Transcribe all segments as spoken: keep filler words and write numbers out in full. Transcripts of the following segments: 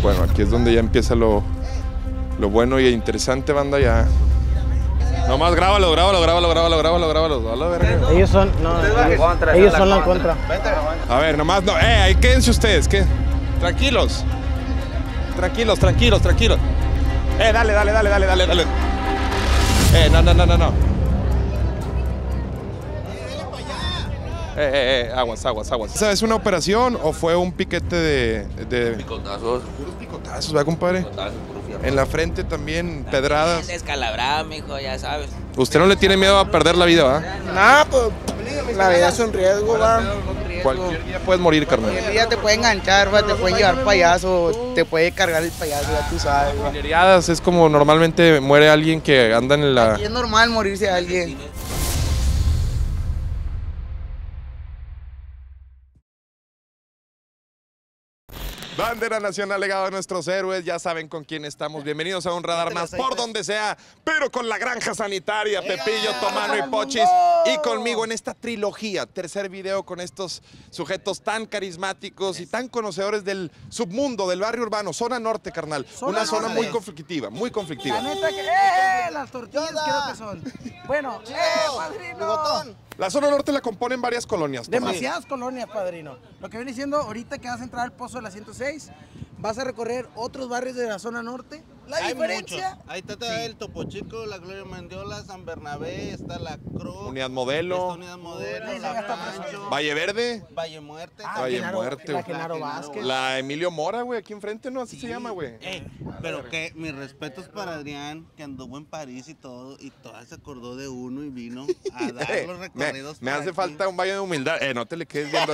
Bueno, aquí es donde ya empieza lo, lo bueno y interesante, banda, ya. Nomás grábalo, grábalo, grábalo, grábalo, grábalo, grábalo. A la verga. Ellos son, no, ellos, contra, ellos son la contra. A ver, nomás no. Eh, ahí quédense ustedes, ¿qué? Tranquilos. Tranquilos, tranquilos, tranquilos. Eh, dale, dale, dale, dale, dale, dale. Eh, no, no, no, no, no. Eh, eh, eh, aguas, aguas, aguas. ¿Esa es una operación o fue un piquete de... de... Picotazos. Puros picotazos, ¿verdad, compadre? Picotazos, puro fierro. En la frente también, pedradas. Descalabrada, mijo, ya sabes. ¿Usted no le tiene miedo a perder la vida, va? Nah, pues la vida es un riesgo, va. Cualquier día puedes morir, carnal. Cualquier día te puede enganchar, va, te pueden llevar payaso, te puede cargar el payaso, ya tú sabes, va. Hileriadas es como normalmente muere alguien que anda en la... Aquí es normal morirse a alguien. Bandera nacional, legado de nuestros héroes, ya saben con quién estamos. Bienvenidos a un radar más por donde sea, pero con la granja sanitaria, Pepillo, Tomano y Pochis. Y conmigo en esta trilogía, tercer video con estos sujetos tan carismáticos y tan conocedores del submundo, del barrio urbano, zona norte, carnal. Una zona muy conflictiva, muy conflictiva. La neta que, ¡eh! Las tortillas creo que son. Bueno, ¡eh, padrino! La zona norte la componen varias colonias. Tomás. Demasiadas colonias, padrino. Lo que viene diciendo, ahorita que vas a entrar al Pozo de la ciento seis, vas a recorrer otros barrios de la zona norte. La Hay diferencia... muchos. Ahí está sí. El Topo Chico, la Gloria Mendiola, San Bernabé, está la Cruz. Unidad Modelo. Está Unidad Modelo, Uy, San ya está Pancho, Valle Verde. Valle Muerte. Ah, Valle Genaro, Muerte. La Genaro Vázquez. La Emilio Mora, güey, aquí enfrente, ¿no? Así Sí. se llama, güey. Ey, pero que mis respetos para Adrián, que anduvo en París y todo, y toda se acordó de uno y vino a dar los recorridos. Me, me por hace aquí. falta un baño de humildad. Eh, no te le quedes viendo.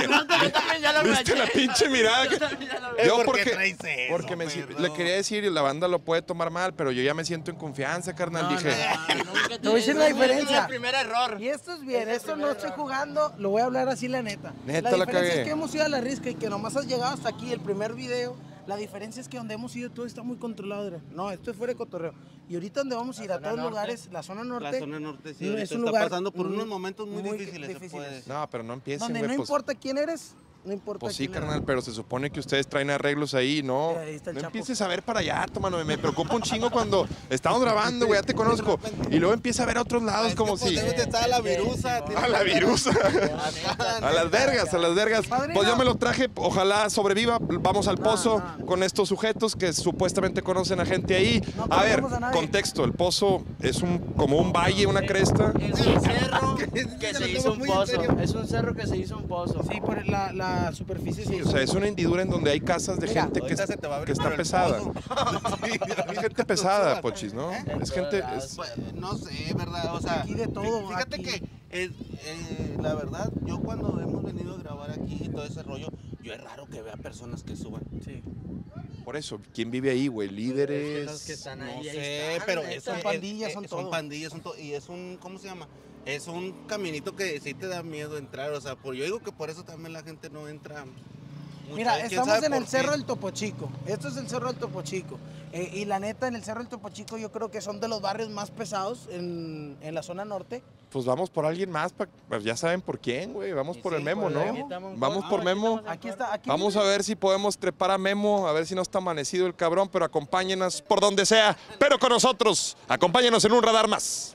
¿Viste la pinche mirada? Que... Es Yo porque porque, traes eso, porque me, perro. le quería decir, y la banda lo puede tomar mal, pero yo ya me siento en confianza, carnal. Dije, Te voy a decir la diferencia. El primer error. Y esto es bien, esto no estoy jugando, lo voy a hablar así la neta. Neta, la la diferencia cagué. es que hemos ido a la risca y que nomás has llegado hasta aquí, el primer video. La diferencia es que donde hemos ido todo está muy controlado, Adrián. No, esto es fuera de cotorreo. Y ahorita donde vamos a ir a todos los lugares, la zona norte. La zona norte sí, no, ahorita es un está lugar pasando por muy- unos momentos muy, muy difíciles. se difíciles. puede. no, pero no empiecen, Donde güey. no Pues, importa quién eres, no importa pues sí, quién carnal, eres. pero se supone que ustedes traen arreglos ahí, ¿no? Ahí está el No Chapo. empieces a ver para allá, tomano. Me preocupa un chingo cuando estamos grabando, güey, ya te conozco. Y luego empieza a ver a otros lados Es como que, pues, si... debe de estar a la virusa. A la virusa. A las vergas, a las vergas. Padrino. Pues yo me lo traje, ojalá sobreviva. Vamos al pozo no, no. con estos sujetos que supuestamente conocen a gente ahí. No A ver, conocemos a nadie. contexto, el pozo es un como un valle, una cresta. Es un cerro que Se se lo hizo tomo un muy en pozo. serio. Es un cerro que se hizo un pozo. Sí, por la, la superficie sí. O sea, es una hendidura en donde hay casas de Mira, gente que, Ahorita se te va a que abrir está por el pesada. pozo. Sí, Es gente pesada, Pochis, ¿no? Es gente... es- Pues, no sé, ¿verdad? O sea, Aquí de todo, fíjate aquí. que eh, eh, la verdad, yo cuando hemos venido a grabar aquí y todo ese rollo, yo es raro que vea personas que suban. Sí. Por eso, ¿quién vive ahí, güey? Líderes... Los que están No ahí, ahí sé, están, pero neta. es Son un- pandillas, es- son es- todo. Son pandillas, son todo. Y es un, ¿cómo se llama? Es un caminito que sí te da miedo entrar. O sea, por, yo digo que por eso también la gente no entra. mucho Mira, ahí, quién estamos sabe en por el Cerro qué. del Topo Chico. Esto es el Cerro del Topo Chico. Eh, y la neta, en el Cerro del Topo Chico yo creo que son de los barrios más pesados en, en la zona norte. Pues vamos por alguien más, pa- pues ya saben por quién, güey. Vamos por el Memo, ¿no? Vamos por Memo. Aquí está, aquí Vamos a ver si podemos trepar a Memo, a ver si no está amanecido el cabrón, pero acompáñenos por donde sea, pero con nosotros. Acompáñenos en un radar más.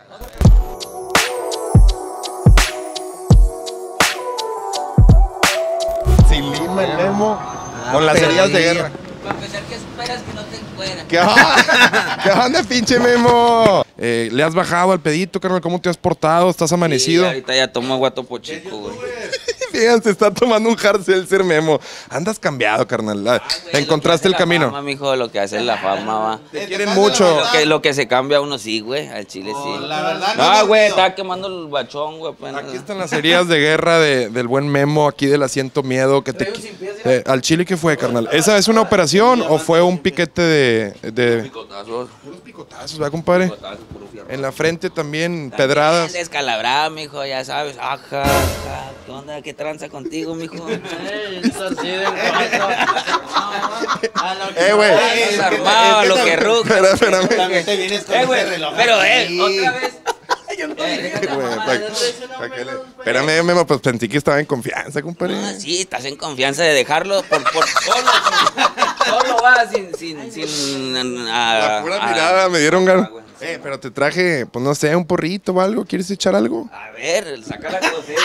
Sin lima el Memo, con las heridas de guerra. Para empezar, ¿qué esperas que no te encueran? ¿Qué onda? ¿Qué onda, pinche Memo? Eh, ¿Le has bajado al pedito, carnal? ¿Cómo te has portado? ¿Estás amanecido? Sí, ahorita ya tomo agua Topo Chico, güey. Fíjense, está tomando un hard seltzer, Memo. Andas cambiado, carnal. Ah, Güey, encontraste el lo que hace camino. La fama, mijo, lo que hace la fama, va. Te quieren mucho. Lo que, lo que se cambia uno sí, güey, al chile sí. la verdad no Ah, lo güey, creo. estaba quemando el bachón, güey, apenas. Aquí están las heridas de guerra de- del buen Memo, aquí del asiento miedo. Que te, eh, ¿Al chile qué fue, carnal? ¿Esa es una operación o fue un piquete de... de Picotazos, puros picotazos, ¿verdad, compadre? picotazos, puro fierro. En la frente también, También pedradas. descalabrada, mijo, ya sabes. Ajá, ajá. ¿Qué onda? ¿Qué tranza contigo, mijo? Ey, torcido en cuatro. A lo que Eh, güey. Estás armado, a lo que ruca. Espera, espérame. También te vienes con Eh, ese güey, reloj pero aquí. eh, otra vez. Güey, pa- pa' que le- Espérame, Memo, pues pensé que estaba en confianza, compadre. Ah, sí, estás en confianza de dejarlo por, por solo. Solo va sin, sin, sin. A, La pura a- mirada me dieron ganas. Ah, güey, sí. Eh, pero te traje, pues no sé, un porrito o algo. ¿Quieres echar algo? A ver, saca la cosecha.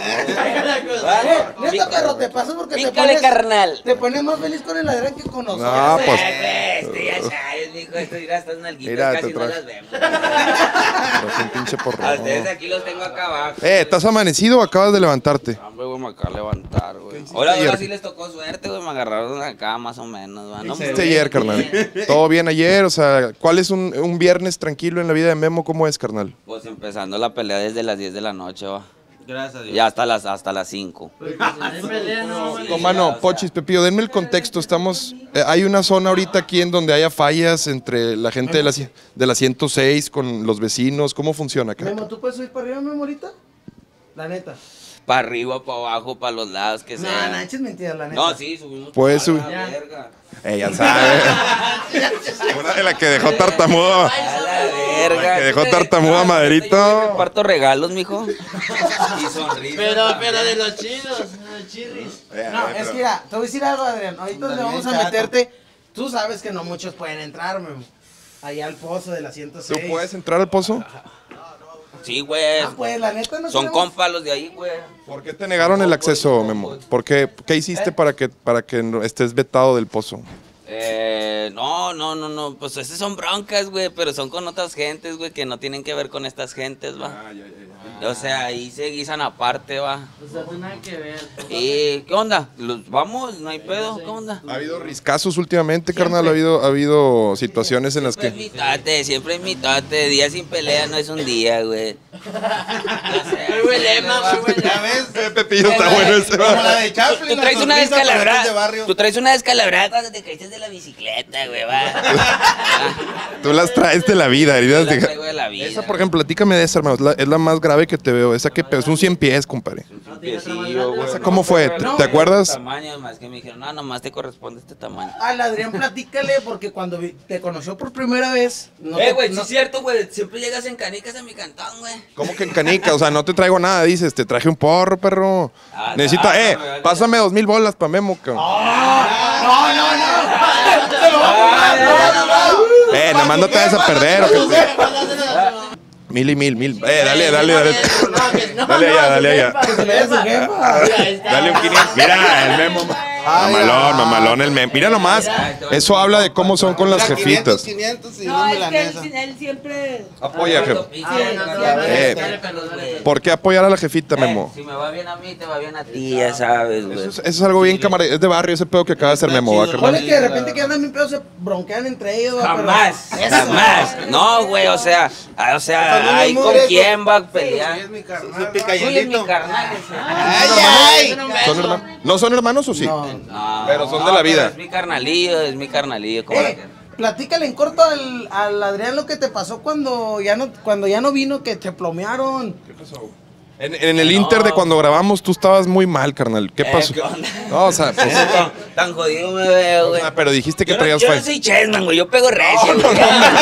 Eh, neta, perro, te paso porque te Pícale, pones, carnal. te pones más feliz con el Adrián que con nosotros. No, pues. Este, ya sabes, mijo, esto irá estas nalguitas, Mira, casi te no traje. las vemos. Es un pinche porro. A ustedes aquí los tengo acá abajo. Eh, ¿estás amanecido o acabas de levantarte? Hombre, güey, me acabo de levantar, güey. Ahora, ayer? ahora sí les tocó suerte, güey, me agarraron acá más o menos, ¿va? No ¿Qué me hiciste ayer, carnal? ¿Todo bien ayer? O sea, ¿cuál es un, un viernes tranquilo en la vida de Memo? ¿Cómo es, carnal? Pues empezando la pelea desde las diez de la noche, va. Gracias a Dios. Ya hasta las, hasta las cinco. No, mano, Pochis, Pepillo, denme el contexto. Estamos, eh, hay una zona ahorita aquí en donde haya fallas entre la gente de la, ci- de la ciento seis con los vecinos. ¿Cómo funciona acá? Memo, ¿tú puedes subir para arriba, Memo, ahorita? La neta. Para arriba, para abajo, para los lados, que No, sea. no, eches mentiras, la neta. No, sí, subimos. Puedes para subir. la verga. Eh, ya sabe. Una de la que dejó tartamudo. A la verga. Que dejó ¿Qué te- tartamudo a Ah, Maderito. yo me reparto regalos, mijo. Y sonrisas. Pero, también. pero de los chidos, de los chirris. No, es que mira, te voy a decir algo, Adrián. Ahorita le vamos a chato. meterte. Tú sabes que no muchos pueden entrar, Memo. Allá al pozo de la ciento ¿Tú seis. puedes entrar al pozo? Sí, güey. Ah, pues, la neta no Son queremos- compas los de ahí, güey. ¿Por qué te negaron el acceso, Memo? ¿Por qué, ¿Qué hiciste para que, para que no- estés vetado del pozo? Eh, no, no, no, no, pues esas son broncas, güey, pero son con otras gentes, güey, que no tienen que ver con estas gentes, va. O sea, ahí se guisan aparte, va. O sea, no nada que ver. ¿Y qué onda? ¿Los vamos? ¿No hay pedo? ¿Qué onda? ¿Ha habido riscazos últimamente, carnal? ¿Ha habido, ha habido situaciones en las Siempre es que... mi tate, siempre es mi tate. Día sin pelea no es un día, güey. Muy buen lema, muy buen ¿Ya lema. ves? Eh, Pepillo, está bueno ese, Como la va. de Chaplin. Tú la traes una sonrisa, pero es de descalabrada. barrio. Tú traes una descalabrada cuando te caíste de la bicicleta, güey, va. Tú las traes de la vida, Yo heridas la de... traigo de la vida. Esa, por ejemplo, platícame de esa, hermano. Es la, es la más grave que te veo. Esa que es un cien pies, compadre. Un piecillo, güey. ¿Esa cómo fue? ¿Te- te acuerdas? Tamaño, más que me dijeron, no, nomás te corresponde este tamaño. Al Adrián, platícale, porque cuando vi- te conoció por primera vez. No eh, te- güey, no- sí es cierto, güey. Siempre llegas en canicas a mi cantón, güey. ¿Cómo que en canica? O sea, no te traigo nada, dices. Te traje un porro, perro. Ah, Necesita, no, eh, no, no, no. pásame dos mil bolas pa' Memo, cabrón. No, no, no. Eh, nada más no te vayas a perder, ¿o qué te- Mil y mil, mil. Eh, dale, dale, dale. Dale allá, dale allá. Que se le dé a su jefa. Dale un quinientos. Mira, el Memo. Mamalón, mamalón el Memo. Mira nomás. Eso habla de cómo son con las Mira, quinientos, jefitas. quinientos y No, una es que él, milanesa. él siempre... Apoya, jefe. Eh, Eh, ¿Por qué apoyar a la jefita, Memo? Si me va bien a mí, te va bien a ti, ya sabes, güey. Eso es, eso es algo bien camarada. Es de barrio ese pedo que acaba de hacer Memo, ¿va, Ponle carnal? que de repente que andan bien pedos se bronquean entre ellos. va, pero- Jamás, Eso. jamás. No, güey, o sea, ah, o sea, hay con quién va a pelear. Es mi Tú carnal. eres mi Picayelito. carnal, ese. Ay, ay. ¿Son hermanos? ¿No son hermanos o sí? No. No, Pero son de la vida. Es mi carnalillo, es mi carnalillo. ¿cómo Eh, que? platícale en corto al, al Adrián lo que te pasó cuando ya no cuando ya no vino, que te plomearon. En, en el Inter de cuando grabamos, tú estabas muy mal, carnal. ¿Qué Eh, pasó? ¿qué onda? No, o sea, pues, Tan, tan jodido me veo, güey. ah, pero dijiste que Yo no, traías yo no fue. soy Chessman, güey, yo pego recio, güey.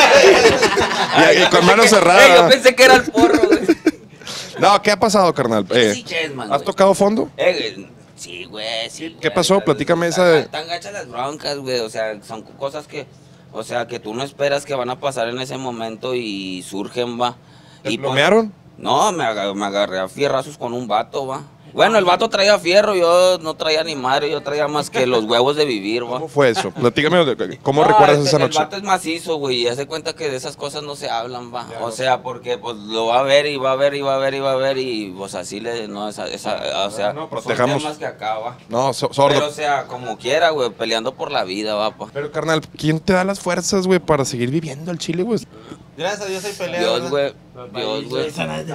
Y- y con mano pensé que- cerrada. eh, yo pensé que era el porro, güey. No, ¿qué ha pasado, carnal? Yo no Eh, soy Chessman, ¿Has güey. tocado fondo? Eh, güey, sí, güey, sí. ¿Qué güey. pasó? Platícame esa de- Están gachas las broncas, güey, o sea, son cosas que, o sea, que tú no esperas que van a pasar en ese momento y surgen, va. ¿Te Y pues, plomearon? no, me, aga- me agarré a fierrazos con un vato, va. Bueno, el vato traía fierro, yo no traía ni madre, yo traía más que los huevos de vivir, va. ¿Cómo fue eso? Platícame, de- ¿cómo No, recuerdas este, esa El noche? vato es macizo, güey, y hace cuenta que de esas cosas no se hablan, va. O sea, porque pues lo va a ver y va a ver y va a ver y va a ver y pues así le, no, esa, esa, o sea, No, son protejamos. temas que acá, va. No, so- Pero, sordo. o sea, como quiera, güey, peleando por la vida, va, pa. Pero, carnal, ¿quién te da las fuerzas, güey, para seguir viviendo al Chile, güey? Gracias a Dios hay pelea. Dios, ¿verdad? güey, Dios, güey.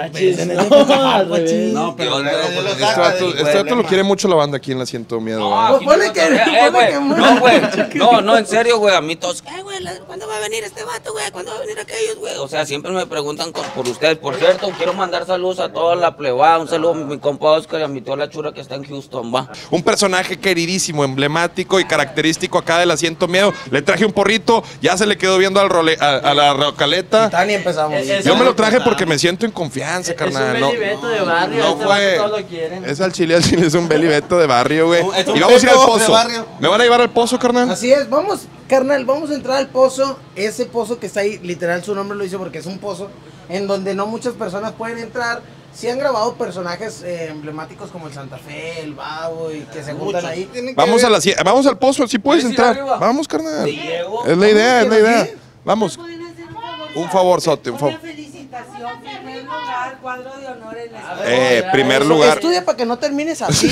No, al revés. No, pero Dios, gracias a güey, Dios lo Este saca vato, del este vato lo problema. quiere mucho la banda aquí en la Siento Miedo. No, ¿va? Pues aquí ponle no que- cotorrea, eh, ponle güey. que muera. No, güey. No, no, en serio, güey. A mí todos, eh, güey, ¿cuándo va a venir este vato, güey? ¿Cuándo va a venir aquellos, güey? O sea, siempre me preguntan con- por ustedes. Por cierto, quiero mandar saludos a toda la plebada. Un saludo a mi compa Oscar y a mi tía La Chura que está en Houston, va. Un personaje queridísimo, emblemático y característico acá del Asiento Miedo. Le traje un porrito, ya se le quedó viendo al role, a, a la rocaleta. Tani empezamos. Yo me lo traje porque me siento en confianza, carnal. Es No, un Belibeto de barrio, no este fue. vato todos lo quieren. Es al chile, al chile, es un Belibeto de barrio, güey. Es un Y vamos a ir al Beto de pozo. barrio. ¿Me van a llevar al pozo, carnal? Así es, vamos, carnal, vamos a entrar al pozo. Ese pozo que está ahí, literal su nombre lo dice porque es un pozo en donde no muchas personas pueden entrar. Sí han grabado personajes eh, emblemáticos como el Santa Fe, el Babo y que se juntan ahí. Tienen que Vamos, ver- a la, cie- vamos al pozo, sí puedes ¿Puedes ir entrar. arriba? Vamos, carnal. Sí, llego. Es la idea, es la idea. aquí? Vamos. ¿Pueden hacer un favor? Un favorzote, un favor. Una felicitación, primer lugar, cuadro de honor en la escuela. Eh, primer Eso, lugar. Estudia para que no termines así.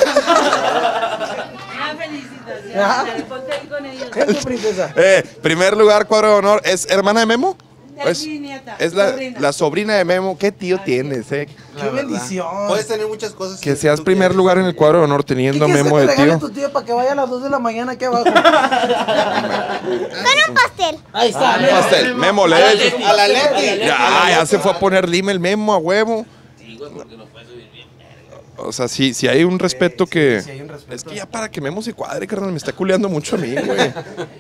Una felicitación. Ajá. Dale, ponte ahí con ellos. ¿Qué es tu princesa? Eh, primer lugar, cuadro de honor. ¿Es hermana de Memo? Es Es, mi nieta, es la, sobrina. la sobrina de Memo. ¿Qué tío tienes, eh? Qué bendición. Puedes tener muchas cosas. Que si seas tú primer quieres. lugar en el cuadro de honor ¿Qué teniendo a quieres Memo que te de regale tío. tu tío para que vaya a las dos de la mañana aquí abajo? Con un pastel. Ahí está. Un pastel. Memo, le des- A la Leti. Ya, ya se fue a poner lima el Memo a huevo. O sea, sí, sí hay un respeto que... sí hay un respeto. Es que ya para que Memo se cuadre, carnal, me está culeando mucho a mí, güey.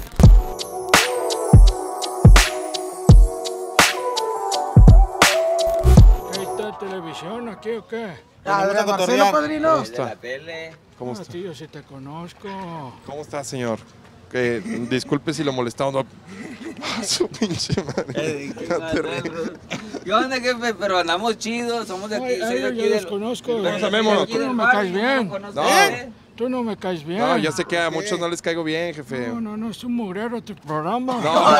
¿Qué está televisión aquí o qué? Ah, Venimos a Marcelo, cotorrear. padrino. ¿Cómo está? La tele. ¿Cómo Ah, está? tío, si te conozco. ¿Cómo está, señor? Que, disculpe si lo molestamos. No. Ah, su pinche madre. Eh, No te rías. ¿Qué onda, jefe? Pero andamos chidos, somos de aquí. Ay, soy de ay, aquí yo del- los conozco. Vamos a Memo. Tú no me caes bien. No. Tú no me caes bien. No, yo sé que a muchos no les caigo bien, jefe. No, no, no, es un mugrero tu programa.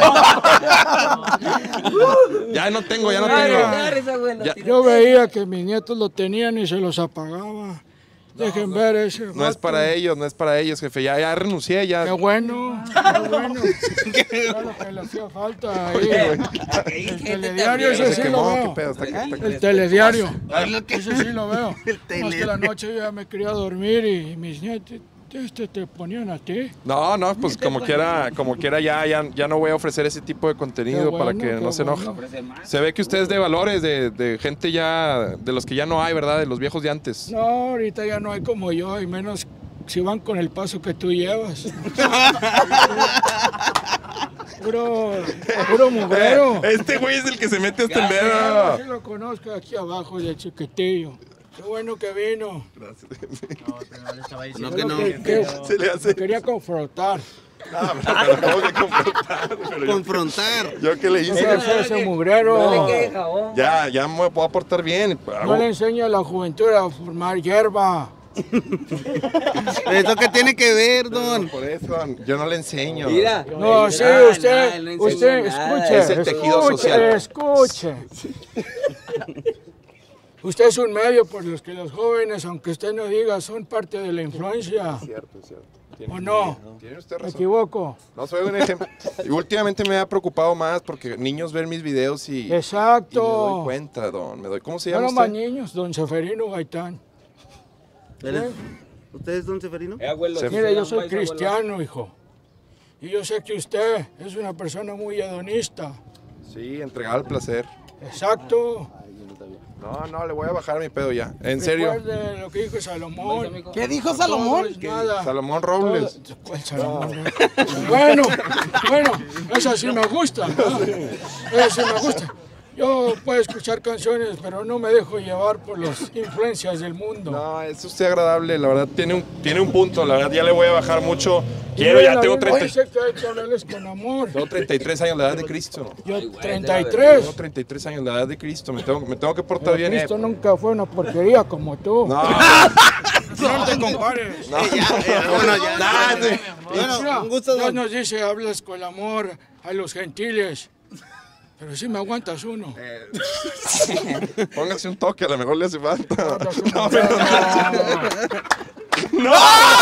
Ya no tengo, ya no Ay, tengo. dar esa, güey, la Ya. tiré. Yo veía que mis nietos lo tenían y se los apagaba. Dejen ver ese. No es para ellos, no es para ellos, jefe. Ya, ya renuncié, Qué ya. bueno, qué bueno. Era lo que le hacía falta ahí. El telediario, Se ese sí lo quemó, qué veo. pedo. Está, está- El telediario. Ese sí lo veo. El Más que la telediario. noche yo ya me quería dormir y mis nietos este, te ponían a ti. No, no, pues como quiera, como quiera ya, ya, ya no voy a ofrecer ese tipo de contenido Qué para bueno, que no qué se enoje. bueno. Se ve que usted es de valores, de, de gente ya, de los que ya no hay, ¿verdad? De los viejos de antes. No, ahorita ya no hay como yo, y menos si van con el paso que tú llevas. Puro, puro mugrero. Este güey es el que se mete hasta el Yo dedo. sí lo conozco aquí abajo de chiquitillo. Qué bueno que vino. No, que no. Que- que- Se le hace. me quería confrontar. Ah, pero ¿cómo que confrontar? Pero yo- Confrontar. ¿Yo qué le No hice? ese, ese mugrero. Ya, ya me puedo portar bien. No le enseña a la juventud a formar hierba. ¿Eso qué tiene que ver, don? Por eso, yo no le enseño. Mira. No, sí, Ah, usted, no, él no enseña usted, nada. escuche, Es el tejido escuche, social. escuche. Usted es un medio por los que los jóvenes, aunque usted no diga, son parte de la influencia. Cierto, cierto. ¿O no? Tiene usted ¿Me razón. equivoco? No soy un ejemplo. Y últimamente me ha preocupado más porque niños ven mis videos y, y me doy Exacto. cuenta, don. Me doy, ¿cómo se No llama los más usted? niños, don Seferino Gaitán. ¿Él es- ¿Usted es don Seferino? Eh, abuelo, Se- Mire, yo soy vais, abuelo. cristiano, hijo. Y yo sé que usted es una persona muy hedonista. Sí, entregar el placer. Exacto. No, no, le voy a bajar mi pedo ya. En serio. Recuerde lo que dijo Salomón. ¿Qué dijo Todo Salomón? es nada. Salomón Robles. Todo- ¿Cuál Salomón? Bueno, bueno, esa sí me gusta, ¿no? Esa sí me gusta. Yo puedo escuchar canciones, pero no me dejo llevar por las influencias del mundo. No, es usted agradable, la verdad tiene un, tiene un punto, la verdad ya le voy a bajar mucho. Quiero, Y ya la tengo Biblia treinta, dice que hay que hablarles con amor. tengo treinta y tres años, la edad de Cristo. Yo treinta y tres. Tengo treinta y tres años, la edad de Cristo. Me tengo, me tengo que portar Pero bien. eh. Cristo nunca fue una porquería como tú. No, No te compares. no. Bueno, ya. Nah, sí. Mira, Bueno, un gusto, Dios don. nos dice, hablas con amor a los gentiles. Pero si me aguantas uno. Eh, póngase un toque, a lo mejor le hace falta. Aguantas uno. No, pero no.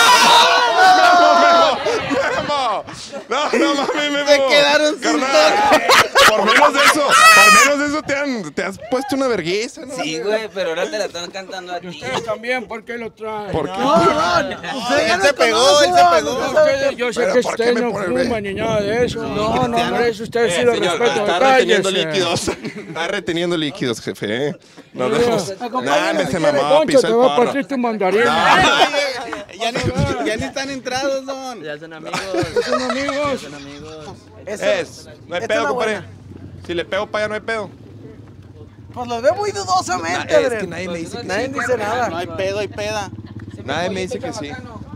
¡Memo! No, no mami, Memo. Se quedaron sin Carnal, por menos de eso, por menos de eso te han, te has puesto una vergüenza, ¿no? Sí, güey, pero ahora te la están cantando a Y ti. ustedes también, ¿por qué lo traen? ¿Por qué? No, no, usted ya él nos se pegó, conoce, él se ¿no? pegó. No sabe Ustedes- qué- yo sé Pero que ¿por qué ustedes me no pone el fuman ni nada de eso. No, no, Por eso ustedes sí Eh, lo señor, respetan. está reteniendo líquidos. Está reteniendo líquidos, jefe. ¿eh? Nos Mira, vemos. acompáñame, Nah, me se si quiere. mamó, Poncho, pisó te el voy a porro. partir tu mandarina. Ya ni, ya ni están entrados, don. Ya son amigos. Son amigos. Son amigos. Esa- Es, no hay esta pedo, es la compadre. buena. Si le pego para allá, no hay pedo. Pues los veo muy dudosamente, Na- es que Adrián. nadie me dice que Nadie sí. dice nada. No hay pedo, hay peda. Nadie me dice que sí.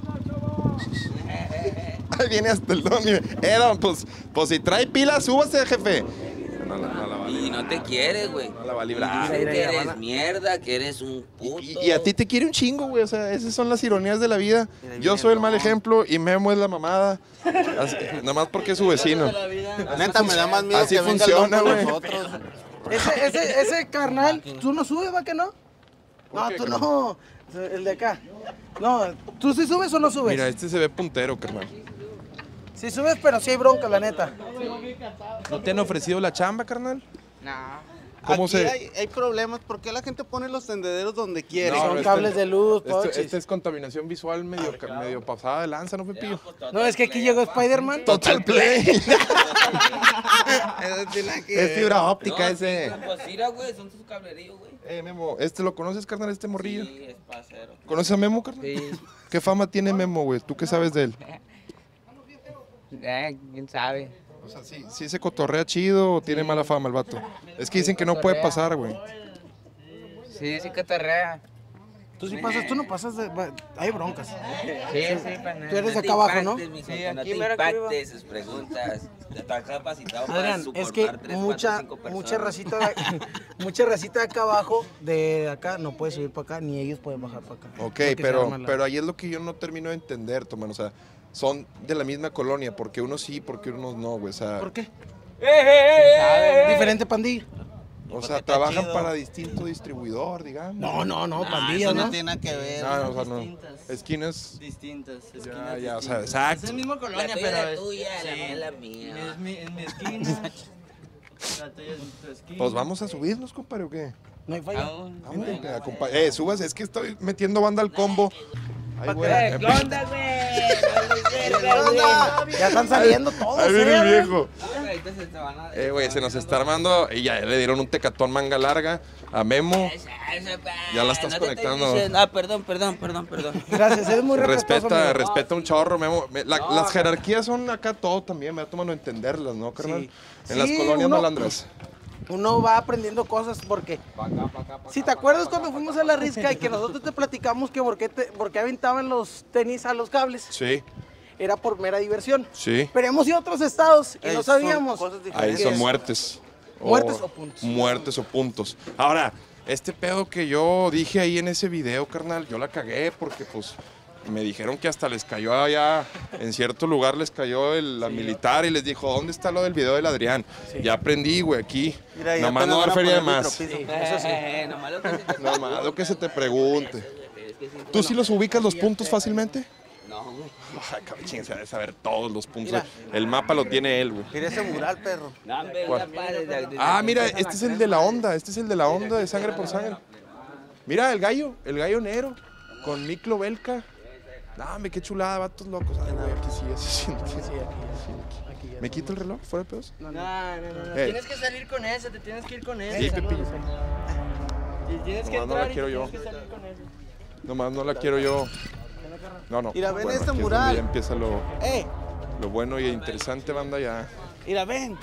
Ahí viene hasta el don. mire. Eh, don, pues, pues si trae pila, súbase, jefe. No, la- no la va a Y librar. no te quiere, güey. No la va a librar. Dicen Mira, que mira, eres van a- mierda, que eres un puto. Y, y a ti te quiere un chingo, güey. O sea, esas son las ironías de la vida. Yo soy el mal ejemplo y Memo es la mamada. Así- nomás porque es su vecino. Neta, me da más miedo Así que venga el don funciona, con güey. nosotros. Ese, ese, ese carnal, ¿tú no subes, va que no? No, qué, tú carnal? no. El de acá. No, ¿tú sí subes o no subes? Mira, este se ve puntero, carnal. Sí subes, pero sí hay bronca, la neta. ¿No te han ofrecido la chamba, carnal? No. ¿Cómo Aquí se...? hay, hay problemas. ¿Por qué la gente pone los tendederos donde quiere? No, Son este- cables de luz, Este, pochis. este es contaminación visual medio, ca- medio pasada de lanza, ¿no, Pepillo? No, es que aquí llegó Spider-Man. Total Play. Eso tiene que- Es fibra óptica No, ese. sí, pues mira, güey, son tus cableríos, güey. Eh, Memo, ¿este lo conoces, carnal, este morrillo? Sí, es pasero. ¿Conoces a Memo, carnal? Sí. ¿Qué fama tiene Memo, güey? ¿Tú qué sabes de él? Eh, quién sabe. O sea, ¿sí, sí se cotorrea chido o tiene mala fama el vato? Es que dicen que no puede pasar, güey. Sí, sí que te rea. Tú sí pasas, tú no pasas de... va- Hay broncas. Sí, sí, pana. Tú eres de No te acá abajo, ¿no? impactes, mijo, Sí, que no aquí te mero aquí impactes sus preguntas. Estás capacitado para Adrián, es que soportar tres, cuatro, mucha, cinco personas. mucha racita, de, mucha racita de acá abajo, de acá, no puede subir para acá, ni ellos pueden bajar para acá. Ok, Porque se pero, arma la- pero ahí es lo que yo no termino de entender, Tomán. O sea, son de la misma colonia, porque unos sí, porque unos no, güey. O sea, ¿Por qué? ¿Sabe? Diferente pandilla. o sea está trabajan chido. para distinto distribuidor, digamos. No, no, no, Ah, pandillas, eso no ¿no? tiene nada que ver. Ah, o sea, no. Distintas. Esquinas. Distintas. Ya, esquinas ya, o sea, distintas. exacto. Es el mismo La colonia, tuya es pero la es- tuya, la sí. mía es la mía. Es mi, es mi esquina. La tuya es tu esquina. Pues vamos a subirnos, compadre, ¿o qué? No hay falla. Aún. Vamos, compadre, compa- Eh, subas, es que estoy metiendo banda al combo. Ay, güey. Eh, ¿Qué onda, güey? Ya están saliendo todos, Ahí viene ¿eh? el viejo. Ahorita se te van a- Eh, güey, se nos está armando. Y ya le dieron un tecatón manga larga a Memo. Ya la estás No te estoy conectando. diciendo- Ah, perdón, perdón, perdón, perdón. Gracias, eres muy respetuoso. Respeta, amigo. respeta un chorro, Memo. Me- la- las jerarquías son acá todo también, me da tomando entenderlas, ¿no, carnal? Sí. En las Sí, colonias uno- malandras. Uno va aprendiendo cosas porque... Si te acuerdas cuando fuimos a la risca y que nosotros te platicamos que por qué, te- por qué aventaban los tenis a los cables, Sí, era por mera diversión. sí. Pero hemos ido a otros estados y Ey, no son sabíamos. cosas Ahí diferentes. son es? muertes. Muertes o puntos. Muertes o puntos. Ahora, este pedo que yo dije ahí en ese video, carnal, yo la cagué porque pues me dijeron que hasta les cayó allá, en cierto lugar les cayó el, la militar y les dijo, ¿dónde está lo del video del Adrián? Ya aprendí, güey, aquí. Mira, ya Nomás apenas no dar van a feria de poner más. micropiso. Eh, nomás lo que se te- Nomás lo que se te pregunte. Es que sí, ¿Tú sí los ubicas los puntos fácilmente? no, güey. Ay, cabrón, chinga, se debe saber todos los puntos. Mira. El mapa lo tiene él, güey. Mira ese mural, perro. No, hombre, ¿Cuál? una padre de- de- Ah, de- mira, este es el de la onda, este es el de la onda de sangre por sangre. Mira, el gallo, el gallo negro, con Miklo Belka. No, hombre, qué chulada, vatos locos. Ay, güey, aquí sí, así siento. ¿Me quito el reloj? ¿Fuera de pedos? No, no, no, no. Eh. Tienes que salir con ese, te tienes que ir con ese. Sí, Pepillo. Y tienes que Nomás no la entrar y quiero yo. tienes que salir con ese. Nomás no la quiero yo. No, no. Mira, ven bueno, este aquí es donde mural. Ya empieza lo, ¡Eh! lo bueno y interesante, banda, ya. Mira, ven.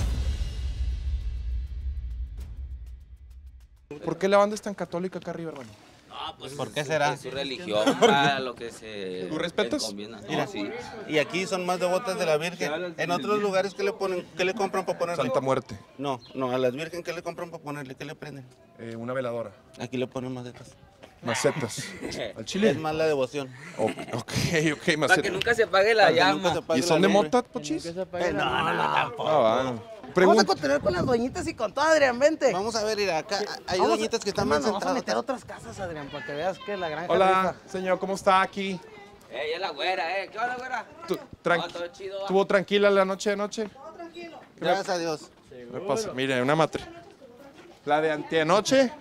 ¿Por qué la banda es tan católica acá arriba, hermano? No, pues ¿Por qué es- será? Es su religión, para lo que se... ¿Tú respetas? les conviene. Mira, No, sí. y aquí son más devotas de la Virgen. En otros lugares, ¿qué le ponen? ¿Qué le compran para ponerle? Santa Muerte, No, no, a las Virgen, ¿qué le compran para ponerle? ¿Qué le prenden? eh, una veladora, Aquí le ponen macetas. macetas. ¿Al Es chile? más la devoción. O- Ok, ok, Para que macetas. nunca se apague la Para que nunca llama. se apague ¿Y son la de lumbre. mota, pochis? Que se apague Eh, la no, luz. no, tampoco. Ah, va. Vamos a Pregunta. continuar con las doñitas y con todo, Adrián, vente. Vamos a ver, mira, acá hay Vamos a- doñitas que están Hermano, más vamos a meter centradas. otras casas, Adrián, para que veas que la granja Hola, rifa. señor, ¿cómo está aquí? Eh, ya la güera, eh. ¿Qué onda, güera? Tu- No, tranqui- todo chido, va. ¿Tuvo tranquila la noche de noche? Gracias a Dios. ¿Qué me pasa? Mire, una matre. La de antianoche.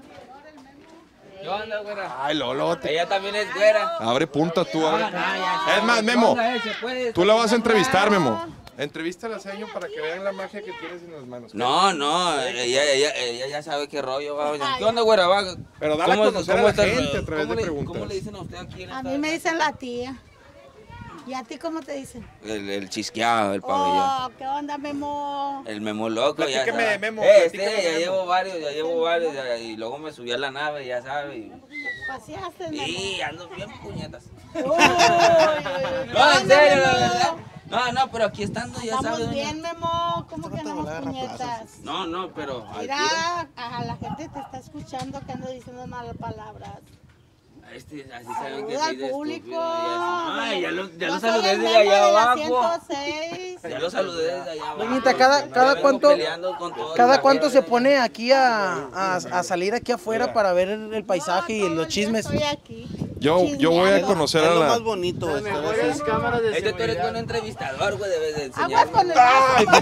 ¿Qué onda, güera? Ay, Lolo. Te... Ella también es güera. Abre punta tú. Abre. No, no, ya, Es más, Memo. se puede, Tú la vas a entrevistar, Memo. Entrevístala a Seño para que vean la magia que tienes en las manos. No, no, ella, ella, ella ya sabe qué rollo va. ¿Qué onda, güera? Va? Pero dale a conocer a la gente a través de le, preguntas. ¿Cómo le dicen a usted aquí en A esta- mí me dicen la tía. ¿Y a ti cómo te dicen? El, el chisqueado, el pabellón. Oh, ¿qué onda, Memo? El Memo loco, ya Platícame sabe. de Memo, Eh, este, platícame de ya Memo. llevo varios, ya llevo varios. ya- y luego me subí a la nave, ya sabe. Y, ¿Paseaste, Memo? y ando bien puñetas. Uy, uy, uy. No, en serio, la Memo? verdad. No, no, pero aquí estando ya sabe. Estamos doña. bien, Memo. ¿Cómo que andamos puñetas? No, no, pero. al tiro. Mira, a la gente te está escuchando que ando diciendo malas palabras. Este, así saben que Saluda soy al de público. estúpido, ya- Ay, ya lo, ya Yo lo soy saludé el desde Memo allá de la abajo. ciento seis. Ya lo saludé desde allá abajo. Doñita, cada- Me cada vengo cuánto- peleando con toda ¿Cada la cuánto se gente. pone aquí a, a, a salir aquí afuera para ver el, el paisaje y los chismes? Estoy aquí. Yo, yo voy a Chismeando. conocer Es a lo más la... bonito. estar así. Mejores cámaras de Este tú eres buen seguridad. entrevistador, güey, debes de Aguas enseñarme. con el Ay, vaso.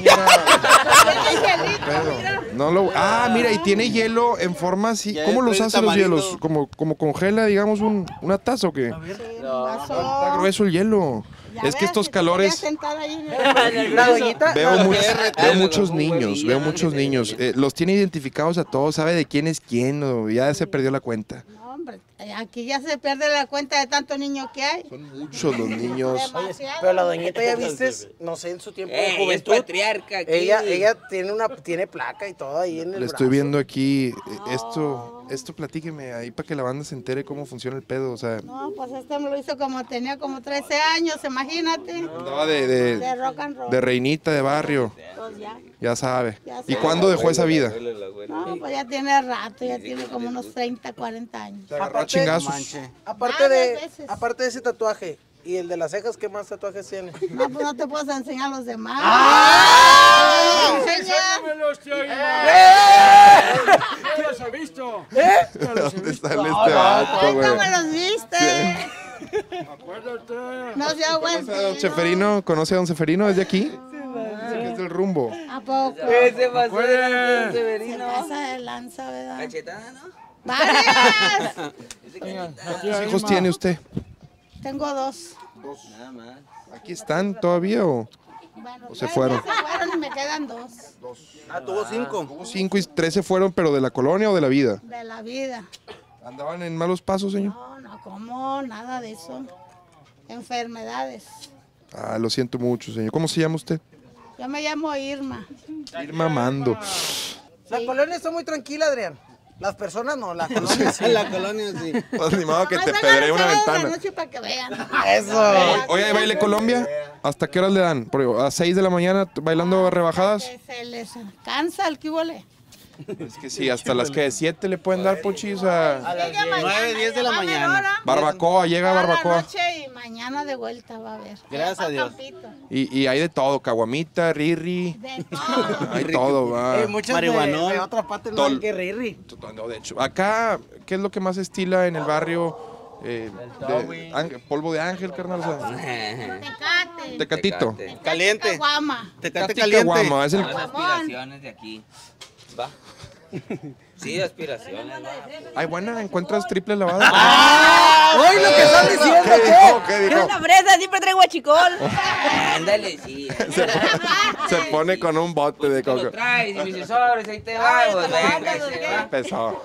mira. Angelito, mira. No lo... Ah, mira, y tiene hielo en forma así. Ya ¿Cómo los trae hace los tamarindo. hielos? ¿Como, como congela, digamos, un, una taza o qué? Sí, No, vaso. Está grueso el hielo. Ya Es que ves, estos si te querías calores... sentar ahí en el- La doñita, Veo, la- much- veo Ah, muchos un niños, huevillo, veo ¿no? muchos Que se- niños. Eh, los tiene identificados a todos, sabe de quién es quién, o ya se perdió la cuenta. No, hombre, aquí ya se pierde la cuenta de tanto niño que hay. Son muchos los niños. Demasiado. pero la doñita ya viste, no sé, en su tiempo Eh, de ella es juventud. patriarca aquí. Ella, ella tiene una, tiene placa y todo ahí en el Le estoy brazo. viendo aquí. eh, Esto, esto platíqueme ahí para que la banda se entere cómo funciona el pedo. O sea, No, pues este me lo hizo como tenía como trece años, imagínate. andaba de, de, De rock and roll. de reinita de barrio, Pues ya. ya sabe. Ya ¿Y sabe. cuándo dejó esa vida? No, pues ya tiene rato, ya tiene como unos treinta, cuarenta años. Se agarró a chingazos. Aparte Ah, de, dos veces. aparte de ese tatuaje y el de las cejas, ¿qué más tatuajes tiene? No, pues no te puedo enseñar a los demás. ¡Ah! Te enseña. ¡Enséñamelos, tío Irma! ¡No los ha visto! ¿Dónde sale este vato, güey? ¿Cómo los viste? Acuérdate. No se ¿Conoce a don aguante. Seferino? ¿Conoce a don Seferino? ¿Es de aquí? Dice que es del rumbo. ¿A poco? Ese va a ser Acuérdate. el Severino. Pasa de lanza, ¿verdad? Cachetada, ¿no? ¡Varias! ¿Cuántos hijos tiene usted? Tengo dos. Nada más. ¿Aquí están todavía o Bueno, se tres fueron? ya se fueron y me quedan dos. Ah, tuvo cinco. Cinco y tres se fueron, pero de la colonia o de la vida. De la vida. ¿Andaban en malos pasos, señor? No, no, ¿cómo? Nada de eso. Enfermedades. Ah, lo siento mucho, señor. ¿Cómo se llama usted? Yo me llamo Irma. Ir mamando. La colonia está muy tranquila, Adrián. Las personas no, la colonia sí. En la colonia sí. Pues ni modo que Nomás te vengan pedré los una sábados de la ventana. noche para que vean. Eso. Oye, ¿hay baile Colombia? ¿Hasta qué horas le dan? Porque a seis de la mañana bailando rebajadas. Que se les cansa el kibole. Es que sí, hasta las que siete le pueden dar pochis a nueve, diez de la mañana. barbacoa, llega Toda la barbacoa. noche y mañana de vuelta va a haber. Gracias a Dios. Campito. Y, y hay de todo, caguamita, riri, De todo. hay todo, va. Eh, muchas de, Marihuanol. de otra parte no Tol- hay que riri. No, de hecho, acá, ¿qué es lo que más estila en el barrio? Eh, de- ángel- polvo de ángel, carnal. O sea, Tecate. tecatito. Tecate. Caliente. Guama. Tecate Tecate caliente. caguama, es el... Las aspiraciones de aquí. Va. Sí, aspiraciones, va. Ay, buena, encuentras triple lavada. ¡Uy, lo que están diciendo! ¿Qué dijo? ¿Qué dijo? fresa, siempre traigo achicol. Ándale, sí. Se, se pone con un bote de Tú lo coco. traes y me dices, sobres, ahí te va. Pues venga, y se va. Pesado.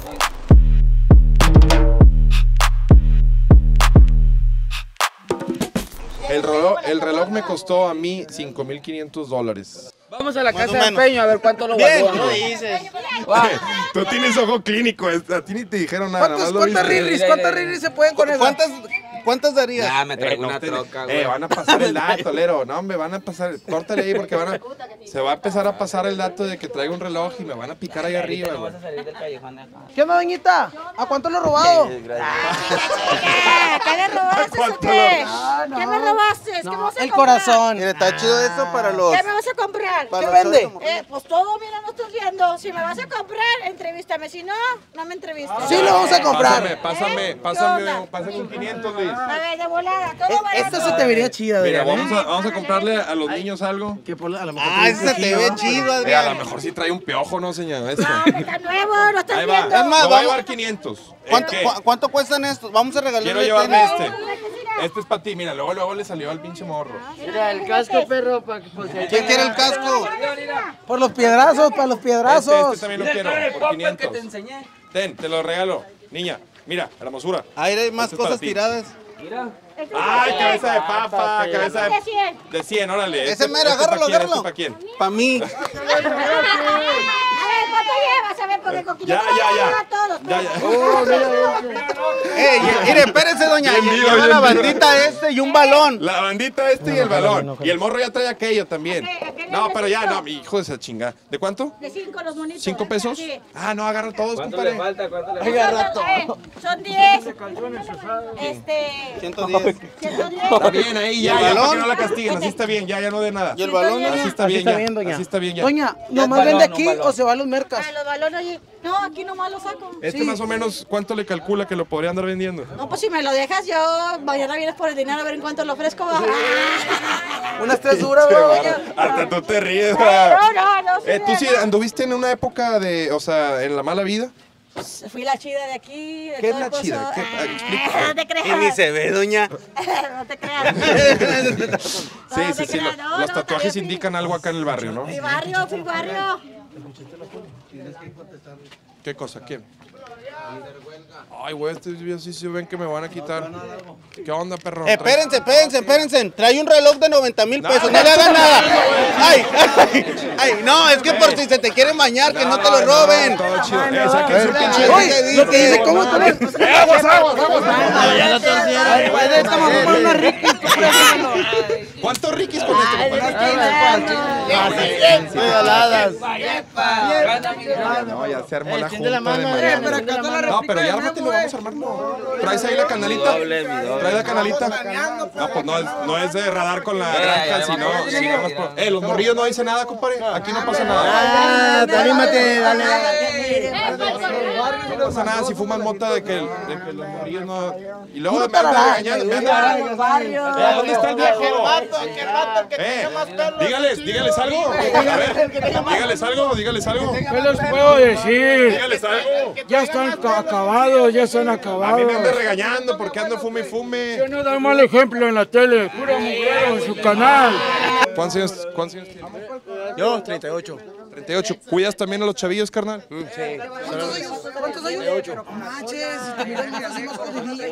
El reloj, el reloj me costó a mí cinco mil quinientos dólares. Vamos a la Más casa o de menos. empeño a ver cuánto lo Bien, guardó. no ¿no? dices. Tú tienes ojo clínico, a ti ni te dijeron nada. ¿Cuántos, Nada más lo ¿Cuántas viste. riris, cuántas riris se pueden con eso? ¿Cuántas, cuántas darías? Ya, me Eh, traigo no una te- troca, eh, güey. van a pasar el dato, Lero. No, hombre, van a pasar. Córtale ahí porque van a. Se va a empezar a pasar el dato de que traigo un reloj y me van a picar ahí arriba, No güey. vas a salir del callejón de acá. ¿Qué onda, doñita? ¿A cuánto lo he robado? ¿Qué me robaste o qué? ¿Qué me robaste? ¿Qué me vas a El comprar? corazón. Mira, está chido eso para los... ¿Qué me vas a comprar? para ¿Qué los vende? chavos como- Eh, pues todo, mira, no estás viendo. Si me vas a comprar, entrevístame. Si no, no me entrevistes. Sí, lo vamos a comprar. Pásame, pásame, ¿Eh? pásame, ¿Qué onda? pásame un quinientos, Luis. A ver, de volada, todo barato. Esta se te vería chida, Mira, Adrián. vamos a, vamos a comprarle a los niños algo. Que por la- a lo mejor Ah, ese se te ve chido, Eh, a Adrián. lo mejor sí trae un piojo, ¿no, señor? Este. No, está nuevo, lo estás Ahí va. viendo. Es más, Me voy a vamos- llevar quinientos. ¿En ¿Cuánto, qué? cu- ¿Cuánto cuestan estos? Vamos a regalarle Quiero llevarme este. Mira, Este es para ti, mira, luego luego le salió al pinche morro. Mira, el casco, perro, para que... por si hay- ¿Quién quiere el casco? Por los piedrazos, para los Este, piedrazos. este también lo quiero, por quinientos. Ten, te lo regalo. Niña, mira, hermosura. Ahí hay más Este es para cosas ti. tiradas. ¡Ay, cabeza de papa! Cabeza de de... cien. De cien, órale. Ese Este- mero, este agárralo, pa' quién, agárralo. este pa' quién. Pa' mí. A ver, ¿cuánto llevas? A ver, porque con Ya, quinientos ya, vamos a ya. llevar todos. Ya, ya. Ey, mire, espérese, doña. Bien vivo, Lleva bien la vivo. bandita este y un balón. La bandita este y el balón. Y el morro ya trae aquello también. Ok, ok, No, de pero ya, cinco. no, mi hijo de esa chinga. ¿De cuánto? De cinco los monitos. ¿Cinco pesos? Sí. Ah, no, agarra todos, ¿Cuánto le compadre. falta? ¿Cuánto le Son, falta? a ver, son diez. Este. ciento diez. ciento diez. Está bien ahí, ya, ¿Y el ya, para balón? que no la castiguen. Así está bien, ya, ya no de nada. ¿Y el balón, Así doña? está Así bien, está ya. bien, doña. Así está bien, ya. Doña, ¿nomás balón, vende un aquí balón. o se va a los mercas? Ah, los balones allí. No, aquí nomás los saco. Este más o menos, ¿cuánto le calcula que lo podría andar vendiendo? No, pues si me lo dejas, yo mañana vienes por el dinero a ver en cuánto lo ofrezco. Ah. Unas tres duras, Qué güey. bárbaro. Hasta tú te ríes. No, no, no. Eh, ¿Tú sí no. anduviste en una época de, o sea, en la mala vida? Fui la chida de aquí. De ¿Qué es todo la el pozo. chida? ¿Qué? Ah, explica. Ah, no te creas. Y ni se ve, doña. No te creas. Sí, No sí, te sí. creas, lo- no, los no, tatuajes también fui- indican algo acá en el barrio, ¿no? Fui barrio, fui barrio. ¿Qué cosa? ¿Quién? Ay, güey, estos días sí se ven que me van a quitar. ¿Qué onda, perro? Espérense, espérense, espérense. Trae un reloj de noventa mil No, pesos. no, No le hagan no, nada. no, Ay, ay, ay, no, es que por si se te quieren bañar, que no te lo roben. Todo chido. Eh, saquen su pinche. Oye, Lo que dice, ¿cómo tú ves? ¡Eh, aguas, aguas, aguas! Ya lo torcieron. ¿Cuántos riquis con esto, compadre? Regaladas. No, ya se armó la Extiende la junta de mano, mañana. Adrián, extiende la mano. No, pero ya ármatelo, vamos a armarlo. ¿Traes ahí la canalita? ¿Traes la canalita? No, pues no es, no es de radar con la Ya, ya, granja, ya, sino... ya, ya, sino ya, más ya. por- Eh, los morrillos no dicen nada, compadre. Aquí no pasa nada. Ah, anímate, dale. No pasa nada si fuman mota de que, de que los morrillos no... Y luego me andan regañando. me andan- Eh, ¿dónde está el viejo? Eh, dígales, dígales algo. A ver, dígales algo, dígales algo. ¿Qué les puedo decir? Dígales algo. Ya están ca- acabados, ya están A mí me acabados. anda regañando porque ando fume y fume. Yo no da mal ejemplo en la tele, pura mujer en su canal. ¿Cuántos años, cuántos años tienes? Yo, treinta y ocho. treinta y ocho. ¿Cuidas también a los chavillos, carnal? ¿Cuántos años? Manches, si te miras más así más jodidillo.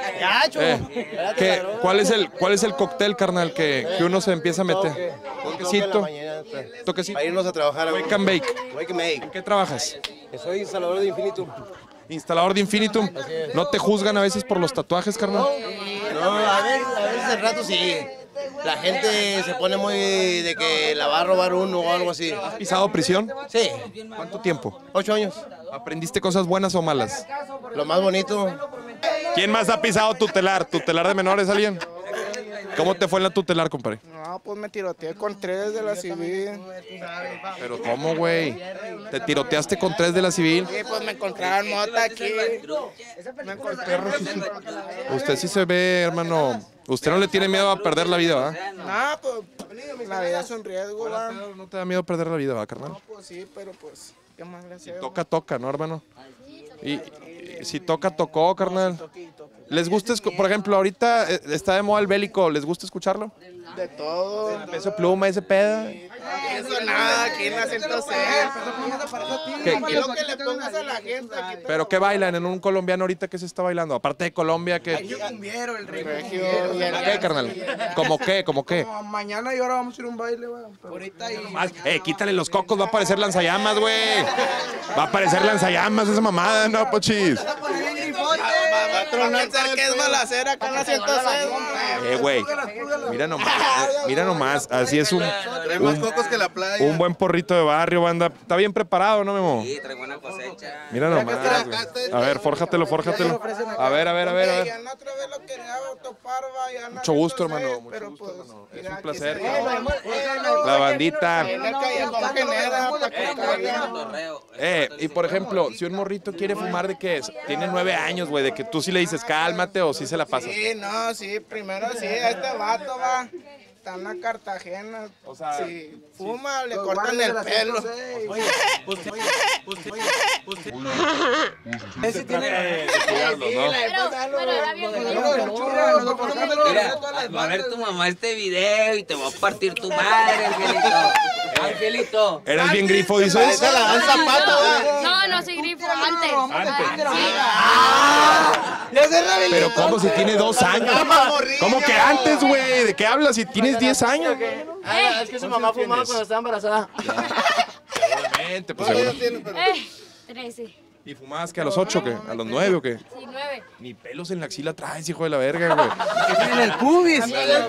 Eh, ¿qué- cuál, es el, ¿Cuál es el cóctel, carnal, que, que uno se empieza a meter? Toquecito. Toquecito. Para irnos a trabajar a Wake and bake. Wake and Make. ¿En qué trabajas? Soy instalador de Infinitum. Instalador de Infinitum. ¿No te juzgan a veces por los tatuajes, carnal? No, a veces, a veces al rato sí. La gente se pone muy de que la va a robar uno o algo así. ¿Has pisado prisión? Sí, ¿Cuánto tiempo? ocho años. ¿Aprendiste cosas buenas o malas? Lo más bonito. ¿Quién más ha pisado tutelar? ¿Tutelar de menores alguien? ¿Cómo te fue en la tutelar, compadre? No, pues me tiroteé con tres de la civil. ¿Pero cómo, güey? ¿Te tiroteaste con tres de la civil? Sí, pues me encontraron mota aquí. Me encontré Usted sí se ve, hermano. Usted no le tiene miedo a perder la vida, ¿va? No, pues la vida es un riesgo, va. No te da miedo perder la vida, ¿va, carnal? Pues sí, pero pues, ¿qué más le hacemos? Toca, toca, ¿no, hermano? Y, y si toca, tocó, carnal. ¿Les gusta, escu- por ejemplo, ahorita eh, está de moda el bélico, ¿les gusta escucharlo? De todo. Peso pluma, ese peda. Eso nada, aquí en la ciento seis. ¿Qué- Aquí qué- lo que le pongas a la gente. Aquí ¿Pero qué bailan en un colombiano ahorita que se está bailando? Aparte de Colombia, ¿qué? regio y el- ¿Qué, carnal? ¿Cómo qué? ¿Cómo qué? Como mañana y ahora vamos a ir a un baile, va. Pero ahorita y... Más, eh, quítale los cocos, va a aparecer lanzallamas, güey. Va a aparecer lanzallamas esa mamada, ¿no, pochis? Va a tronar que es balacera acá en la ciento seis. Eh, güey. Mira nomás, eh, mira nomás. Así es un, Trae más un, cocos que la playa. un buen porrito de barrio, banda. Está bien preparado, ¿no, Memo? Sí, trae buena cosecha. Mira nomás, güey. A ver, fórjatelo, fórjatelo. A ver, a ver, a ver, a ver. Ya la otra vez lo quería topar, va. Ya Mucho gusto, hermano. Mucho Pero gusto, pues, hermano. Es mira, un aquí placer. se- cabrón. La bandita. En el callejón genera, pa' que Eh, caigan. cotorreo. Eh, y por ejemplo, si un morrito quiere fumar, ¿de qué es? Tiene nueve años, güey, de que tú sí le dices cálmate o sí se la pasas. Sí, no, sí, primero sí, a este vato va. Está en la Cartagena. O sea, si fuma, le Los cortan guardias el de la pelo. ciento seis. Oye, usted, oye, usted, usted. Ese tiene... Cuidarlos, ¿no? Pero, pero era bien Mira, va a ver tu mamá este video y te va a partir tu madre, Angelito. Angelito. ¿Eres bien grifo, dices? Esa la dan zapato, ¿eh? No, no soy grifo, antes. Antes. Ya se rehabilitó. Pero ¿cómo si tiene dos años? ¿Cómo que antes, güey? ¿De qué hablas si tienes diez años? Ah, es que su mamá fumaba cuando estaba embarazada. Seguramente, pues seguro. Eh, trece. ¿Y fumabas que a los ocho o qué? ¿A los nueve o qué? Sí, nueve. Ni pelos en la axila traes, hijo de la verga, güey. En el pubis.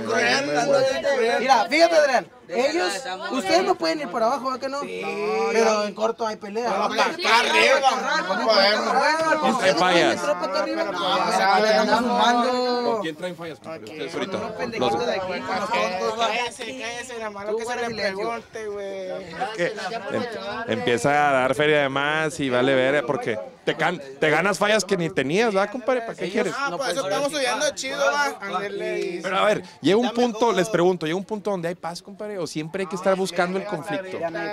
Mira, fíjate, Adrián. Ellos, ustedes no pueden ir por abajo, ¿verdad que no? Pero en corto hay pelea. Vamos para acá arriba. No podemos. ¿Traen fallas? Andan fumando. ¿Con quién traen fallas? Ustedes ahorita. Unos pendejitos de aquí, con los tontos, va. Cállese, cállese, nada más lo que se le pregunte, güey. Que em- empieza a dar feria de más y vale ver porque te, can- te ganas fallas que ni tenías, ¿verdad, compadre? ¿Para qué quieres? Ah, pues eso estamos subiendo chido, va. Ándale. Pero a ver, llega un punto, les pregunto, llega un punto donde hay paz, compadre, o siempre hay que estar buscando el conflicto.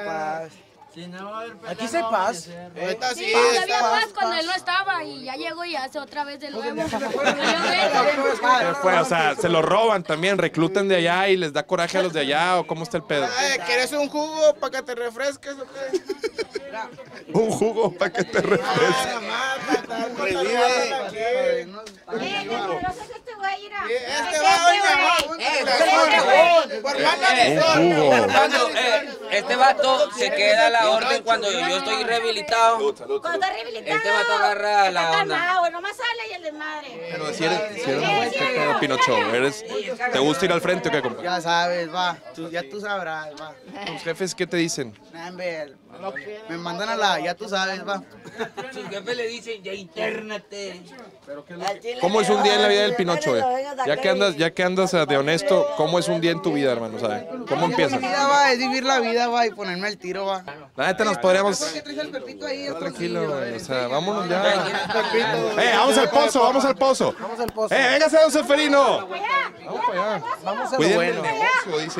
Aquí se hay paz. Ahorita sí. Sí, ya había paz cuando él no estaba y ya llegó y hace otra vez de nuevo. ¿Qué fue? O sea, se lo roban también, reclutan de allá y les da coraje a los de allá, o cómo está el pedo. Ay, ¿quieres un jugo para que te refresques o qué? Un jugo para que te refresques. Eh, no sé este güey, mira. Este va, oiga, por mala Un jugo. Cuando, eh, este vato se queda a la orden cuando yo, yo estoy rehabilitado. Cuando está rehabilitado. Este vato agarra la Está onda. calmado, güey, nomás sale y el desmadre. Pero si eres, si eres, ¿qué pedo, Pinocho? ¿Eres, ¿Te gusta ir al frente o qué, compadre? Ya sabes, va. Tú, ya tú sabrás, va. ¿Tus jefes qué te dicen? Me mandan a la, ya tú sabes, va. Sus jefes le dicen, ya intérnate. ¿Cómo es un día en la vida del Pinocho, eh? Ya que andas, ya que andas eh, de honesto, ¿cómo es un día en tu vida, hermano? ¿Sabes? ¿Cómo empieza? Mi vida va, es vivir la vida, va, y ponerme el tiro, va. La neta nos podríamos... traes el Pepito ahí? No, tranquilo, güey. O sea, vámonos ya. ¡Eh, vamos al pozo, vamos al pozo! Vamos al pozo. ¡Eh, véngase, don Seferino! Vamos para allá. Vamos a lo Cuiden bueno. el negocio, dice.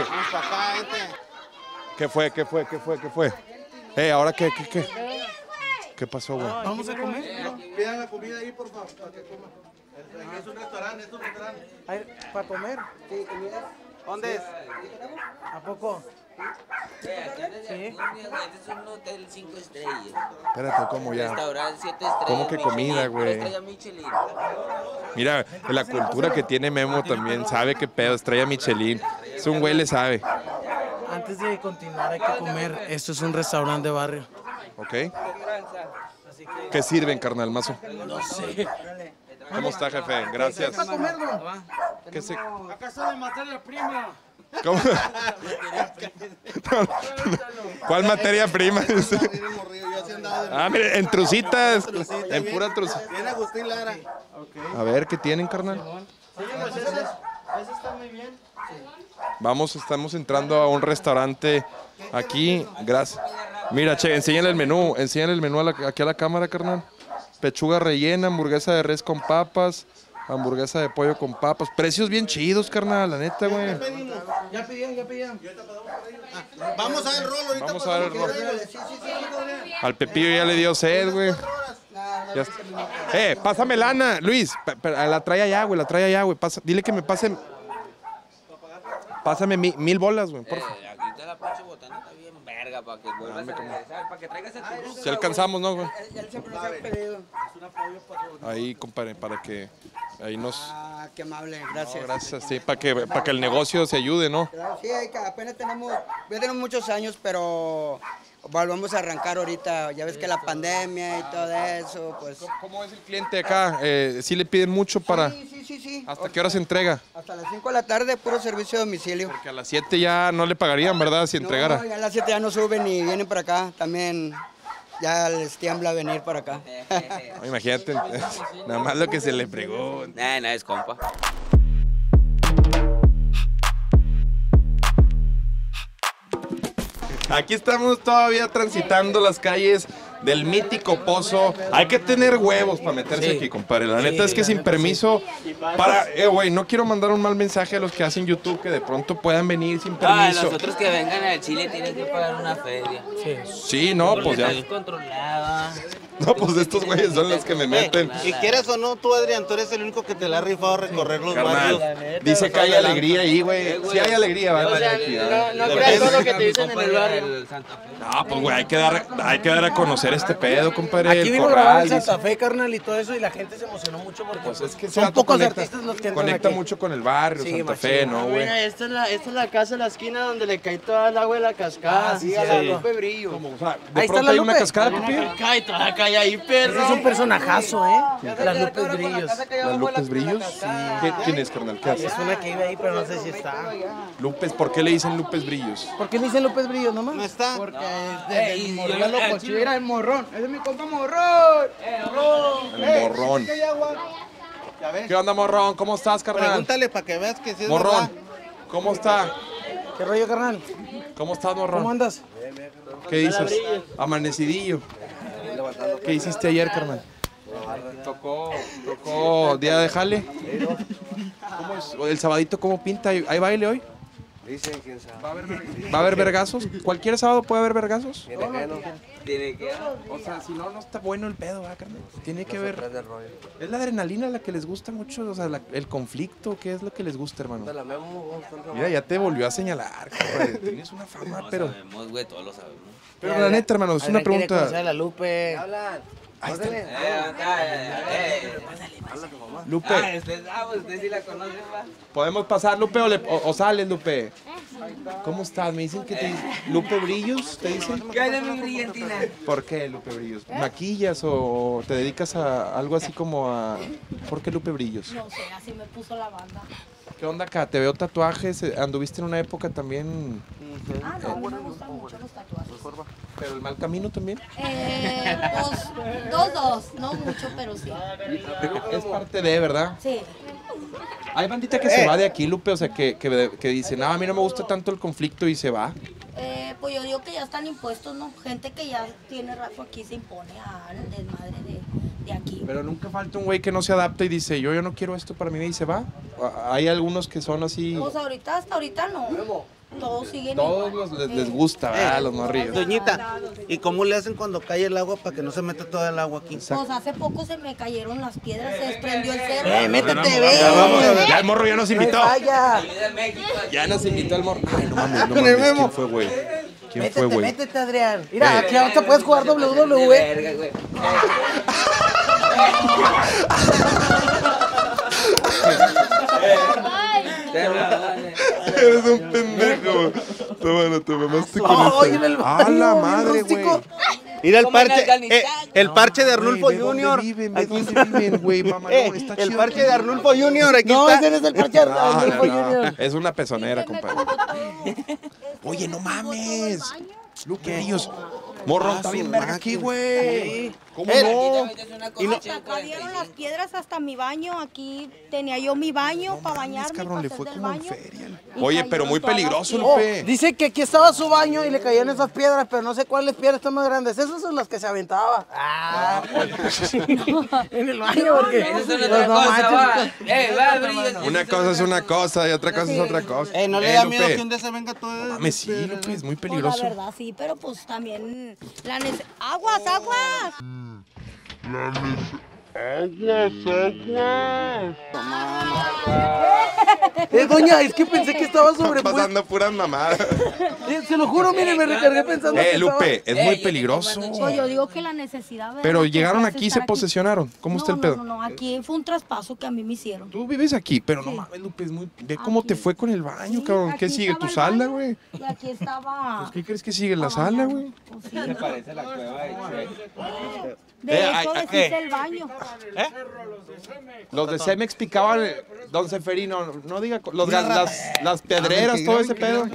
¿Qué fue, qué fue, qué fue, qué fue? Eh, ¿ahora qué, qué, qué? ¿Qué pasó, güey? Vamos a comer. Pidan la comida ahí, por favor, para que coman. Es un restaurante, es un restaurante. Ay, ¿para comer? Sí, comida. ¿Dónde es? ¿A poco? Este es un hotel cinco estrellas. Espérate, ¿cómo ya? Restaurante siete estrellas. ¿Cómo que comida, Michelin, güey? estrella Michelin. Mira, la cultura que tiene Memo también sabe qué pedo, estrella Michelin. Es un güey, le sabe. Antes de continuar hay que comer. Esto es un restaurante de barrio. ¿Ok? ¿Qué sirven, carnal, mazo? No sé. ¿Cómo está, jefe? Gracias. ¿Para comer, no? ¿Qué se... Acá está de materia prima. ¿Cómo? ¿Cuál materia prima? Ah, mire, en trucitas, en pura trucita. Viene Agustín Lara. A ver, ¿qué tienen, carnal? Vamos, estamos entrando a un restaurante aquí. Gracias. Mira, che, enséñale el menú, enséñale el menú a la- aquí a la cámara, carnal. Pechuga rellena, hamburguesa de res con papas, hamburguesa de pollo con papas. Precios bien chidos, carnal, la neta, güey. Ya pidieron, ya pidieron. Vamos a ver el rolo ahorita. Vamos a ver el rolo. Al Pepillo ya le dio sed, güey. Ya está. Eh, pásame lana, Luis. Pe- pe- La trae allá, güey, la trae allá, güey. Pasa- dile que me pase. Pásame mi- mil bolas, güey, por favor. Eh, aquí está la pinche botana, está bien verga para que vuelvas a regresar, para que traigas el tubo. Si alcanzamos, ¿no, güey? Él siempre nos ha pedido. Ahí, compadre, para que ahí nos... Ah, qué amable, No, gracias. gracias, sí, para que, para que el negocio se ayude, ¿no? Sí, hay que- apenas tenemos, ya tenemos muchos años, pero volvamos a arrancar ahorita. Ya ves que la pandemia y todo eso, pues... ¿Cómo es el cliente acá? Eh, ¿Sí le piden mucho para...? Sí, sí, sí, sí. ¿Hasta qué hora se entrega? Hasta las cinco de la tarde, puro servicio de domicilio. Que a las siete ya no le pagarían, ¿verdad? Si entregara. No, ya a las siete ya no suben y vienen para acá. También ya les tiembla venir para acá. No, imagínate, nada más lo que se le pregunta. Nah, nah, es compa. Aquí estamos todavía transitando las calles del mítico pozo. Hay que tener huevos para meterse Sí. aquí, compadre. La Sí, neta es que la sin neta, permiso, para, eh, güey, no quiero mandar un mal mensaje a los que hacen YouTube que de pronto puedan venir sin Ah, permiso. los otros que vengan al Chile tienen que pagar una feria. Sí, no, Porque pues ya. está descontrolada. No, pues estos güeyes son los que me meten. Y quieres o no, tú, Adrián, tú eres el único que te la ha rifado a recorrer los barrios. Carnal, dice que hay alegría ahí, güey. Sí hay alegría, O ¿verdad? sea, Aquí, no, ¿verdad? no creas todo lo que te dicen en el barrio. No, pues, güey, hay que dar, hay que dar a conocer este pedo, compadre. Aquí el vino a grabar corral, en dice. Santa Fe, carnal, y todo eso, y la gente se emocionó mucho porque Pues es que ese son vato pocos conecta- artistas los que entran Conecta aquí. mucho con el barrio, Sí, Santa machín. Fe, ¿no, Ah, güey? mira, esta es, la, esta es la casa de la esquina donde le cae toda el agua de la cascada. Ah, sí, a la sí. Lupe Brillo. O sea, de Ahí está pronto la hay una Lupe. cascada, Pipi. Cae, toda cae ahí, perro. Ese es un personajazo, ¿eh? Las Lupes Brillos. ¿Las Lupes Brillos? ¿Qué- ¿Quién es, carnal? ¿Qué hace? Es una que vive ahí, pero no sé si está. Lupes, ¿por qué le dicen Lupes Brillos? ¿Por qué le dicen Lupes Brillos nomás? No está. Porque es de, Ey, del yo- morrón yo- loco, el chido. Mira, el morrón. Ese es mi compa morrón. El morrón. ¿Ya ves? ¿Qué onda, morrón? ¿Cómo estás, carnal? Pregúntale para que veas que sí es Morrón, verdad. ¿cómo está? ¿Qué rollo, carnal? ¿Cómo estás, ¿Cómo morrón? andas? ¿Qué dices? Amanecidillo. ¿Qué hiciste ayer, carnal? Tocó, tocó día de jale. ¿Cómo es? ¿El sabadito cómo pinta? ¿Hay hay baile hoy? Dicen, quién sabe. ¿Va a haber vergazos? ¿Cualquier sábado puede haber vergazos? Tiene que... O sea, si no, no está bueno el pedo, ¿verdad, carnal? Tiene que ver. ¿Es la adrenalina la que les gusta mucho? O sea, la- el conflicto, ¿qué es lo que les gusta, hermano? Mira, ya te volvió a señalar, compadre. Tienes una fama, No pero. sabemos, güey, todos lo sabemos. Pero la neta, hermano, es una pregunta. A la Lupe. Ahí está. Eh, eh, eh. Lupe, Ah, usted sabe, usted sí la conoce, va. ¿podemos pasar, Lupe, o, le- o- o sales, Lupe? ¿Cómo estás? Me dicen que te Lupe Brillos, ¿te dicen? ¿Qué hay de mi brillantina? ¿Por qué Lupe Brillos? ¿Maquillas o te dedicas a algo así como a... ¿Por qué Lupe Brillos? No sé, así me puso la banda. ¿Qué onda acá? Te veo tatuajes, eh, anduviste en una época también... Ah, no, a mí me gustan mucho los tatuajes. ¿Pero el mal camino también? Eh, pues, dos, dos, no mucho, pero sí. Es parte de, ¿verdad? Sí. Hay bandita que se va de aquí, Lupe, o sea, que, que, que dice, no, a mí no me gusta tanto el conflicto y se va. Eh, pues yo digo que ya están impuestos, ¿no? Gente que ya tiene rato aquí se impone al desmadre de, de aquí. Pero nunca falta un güey que no se adapta y dice, yo, yo no quiero esto para mí y se va. A- Hay algunos que son así... Pues ahorita, hasta ahorita no. Todos siguen Todos igual. los, les, les gusta, ¿verdad? Los morrillos. Doñita, ¿y cómo le hacen cuando cae el agua para que no se meta todo el agua aquí? Pues hace poco se me cayeron las piedras, se desprendió el cerro. Eh, métete, Ya, ve. vamos, ya el morro ya nos invitó. Vaya. Ya nos invitó el morro. Ay, no mames, no Con el mames. Memo. ¿Quién fue, güey? ¿Quién Métete, fue, güey? métete, Adrián. Mira, Ve. aquí ahorita puedes jugar doble u doble u E. Verga, güey. Eres un pendejo. Tómalo, te mamaste con Ay, esto. en el A baño, la bien madre, güey. rústico. Mira el Como en parche, Afganistán. eh, el parche de Arnulfo Güey, ve Junior. dónde viven, ve Aquí dónde está. viven, güey, mamá. Eh, No, está el chido. parche de Arnulfo Junior, aquí No, está. ese no es el parche de No, Arnulfo no, no. Junior. Es una pezonera, compadre. Oye, no mames. Lupe Brillos. Morro, está bien verga aquí, güey. ¿Cómo Eh, no? Y no- Hasta acá dieron las piedras hasta mi baño. Aquí tenía yo mi baño para Mames, bañarme. cabrón, para le hacer fue del como en baño. feria. Y Oye, cayeron pero muy todas las peligroso, piedras. Lupe. Dice que aquí estaba su baño y le caían esas piedras, pero no sé cuáles piedras están más grandes. Esas son las que se aventaba. Ah, en el baño, porque. Esa es pues, otra no cosa, va. manches. Eh, va, Brillos. Una cosa es una cosa y otra cosa es otra cosa. Eh, ¿no le Eh, da Lupe. miedo que un día se venga todo eso? Mames, sí, Lupe, es muy Pues peligroso. la verdad, sí, pero pues también la nece- ¡Aguas, aguas! Eh, doña, es que pensé que estaba sobre. Están pasando puras mamadas. Eh, se lo juro, mire, me recargué pensando que Eh, Lupe, es Eh, muy yo peligroso. Pues yo digo que la necesidad. ¿verdad? Pero Que llegaron te hace aquí y se estar aquí. posesionaron. ¿Cómo está No, el pedo? No, no, no, aquí fue un traspaso que a mí me hicieron. Tú vives aquí, pero no Sí. mames, Lupe, es muy... Ve cómo Aquí. te fue con el baño, Sí, cabrón. ¿Qué aquí sigue? estaba ¿Tu el sala, baño, güey? Y aquí estaba. Pues, ¿qué crees que sigue? ¿La para sala, bañarme. güey? Pues sí. Parece la cueva de Shrek. De Eh, hecho, ay, ay, deshice ¿qué? el baño. ¿Eh? Los de Cemex picaban, eh, don Seferino, no diga, co- los, gas- las, las pedreras, todo ese pedo.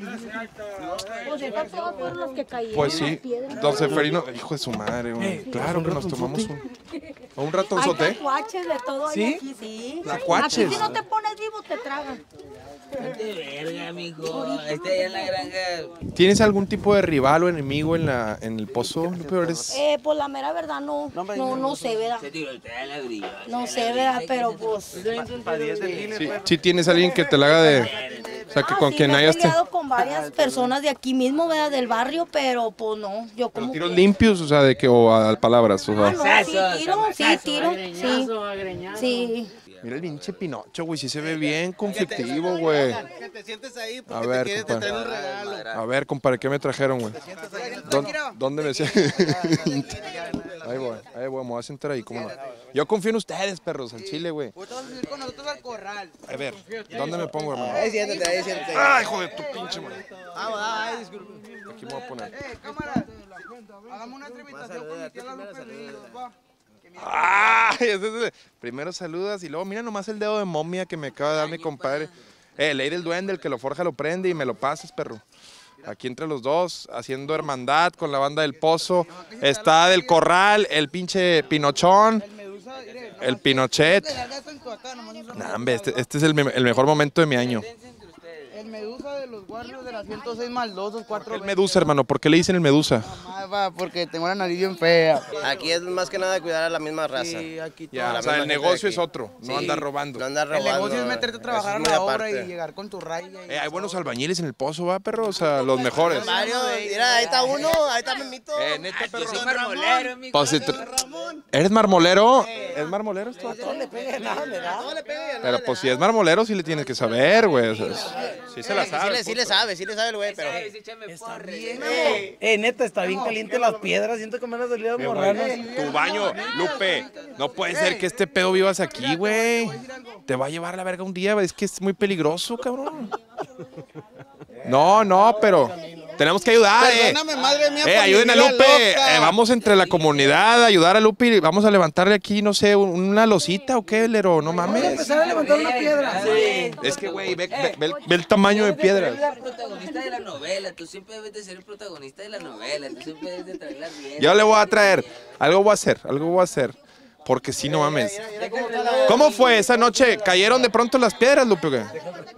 Pues esas todas fueron las que cayeron. Pues sí, las piedras. don Seferino, hijo de su madre, güey. Claro que nos tomamos un, un Hay ratonzote. tacuaches de todo ¿Sí? ahí aquí, sí. Tacuaches. Aquí si no te pones vivo te tragan. De verga, mijo. Este allá en la granja. ¿Tienes algún tipo de rival o enemigo en, la, en el pozo? Lupe, eres- Eh, pues la mera verdad no, no, no sé, ¿verdad? Se tirotea la grilla. No sé, ¿verdad? Pero pues... Sí, sí tienes alguien que te la haga de... O sea, que Ah, con sí, quien me he hayas... te- peleado con varias personas de aquí mismo, ¿verdad? Del barrio, pero pues no, yo como... Tiros limpios, o sea, de que... O a, palabras, o sea... Ah, no, sí, tiro, sí, tiro, sí. Sí. Mira el pinche Pinocho, güey, sí se ve bien conflictivo, güey. Que te sientes ahí A porque ver, te quieres te compadre. traen un regalo. A ver, compadre, ¿qué me trajeron, güey? ¿Dónde, ¿Dónde me siento? Ahí voy, ahí voy, me voy a sentar ahí, ¿cómo no? Yo confío en ustedes, perros, al chile, güey. Ahorita vas a subir con nosotros al corral. A ver, ¿dónde me pongo, hermano? Ahí siéntate, ahí siéntate. ¡Ay, hijo de tu pinche madre! Vamos, ay, disculpe. Aquí me voy a poner. Eh, cámara. Hagamos una entrevistación con mi tía La Lupe Ríos, va. ¡Ay! Ese es el- Primero saludas y luego mira nomás el dedo de momia que me acaba de dar mi compadre. Eh, ley del duende, el que lo forja lo prende y me lo pasas, perro. Aquí entre los dos, haciendo hermandad con la banda del Pozo. Está del Corral, el pinche Pinochón, el Pinochet. Nah, hombre, este, este es el, me- el mejor momento de mi año. El Medusa de los guardias de la ciento seis maldosos, cuatro El Medusa, hermano, ¿por qué le dicen el Medusa? porque tengo una nariz bien fea. Aquí es más que nada cuidar a la misma raza. Sí, aquí Ya, La o sea, misma el gente negocio de es aquí. otro, no Sí, andar robando. No andar El robando. negocio es meterte a trabajar a eso es la muy obra aparte. y llegar con tu raya. y- Eh, hay buenos albañiles en el Pozo, ¿va, perro? O sea, los mejores. Mario, mira, ahí está uno, ahí está Memito. Eh, neta, perro. Soy marmolero, mijo. Pues, si tr- ¿Eres marmolero? ¿Es marmolero esto? No le pegues nada, le da. Pero pues si es marmolero, sí le tienes que saber, güey. O sea, sí se la Sí, sabe. le, sí le sabe, sí le sabe el güey, pero... Está bien, eh, eh, neta, está bien caliente las piedras. Siento que me van a salir Eh, güey, morranas. tu baño, Lupe. No puede ser que este pedo vivas aquí, güey. Te va a llevar la verga un día, güey. Es que es muy peligroso, cabrón. No, no, pero tenemos que ayudar, eh. Perdóname, madre mía, Eh, por ayuden mi a vida Lupe. loca. Eh, vamos entre la comunidad a ayudar a Lupe y vamos a levantarle aquí, no sé, un- una losita o qué, Lero. No Vamos a mames. empezar a levantar una piedra. Es que, güey, ve, ve- ve el, ve el tamaño de Tú eres piedras. la protagonista de la novela. Tú siempre debes de ser el protagonista de la novela. Tú siempre debes de traer las bien. Yo le voy a traer. Algo voy a hacer, algo voy a hacer. Porque si no mames. ¿Cómo fue esa noche? ¿Cayeron de pronto las piedras, Lupe? o qué?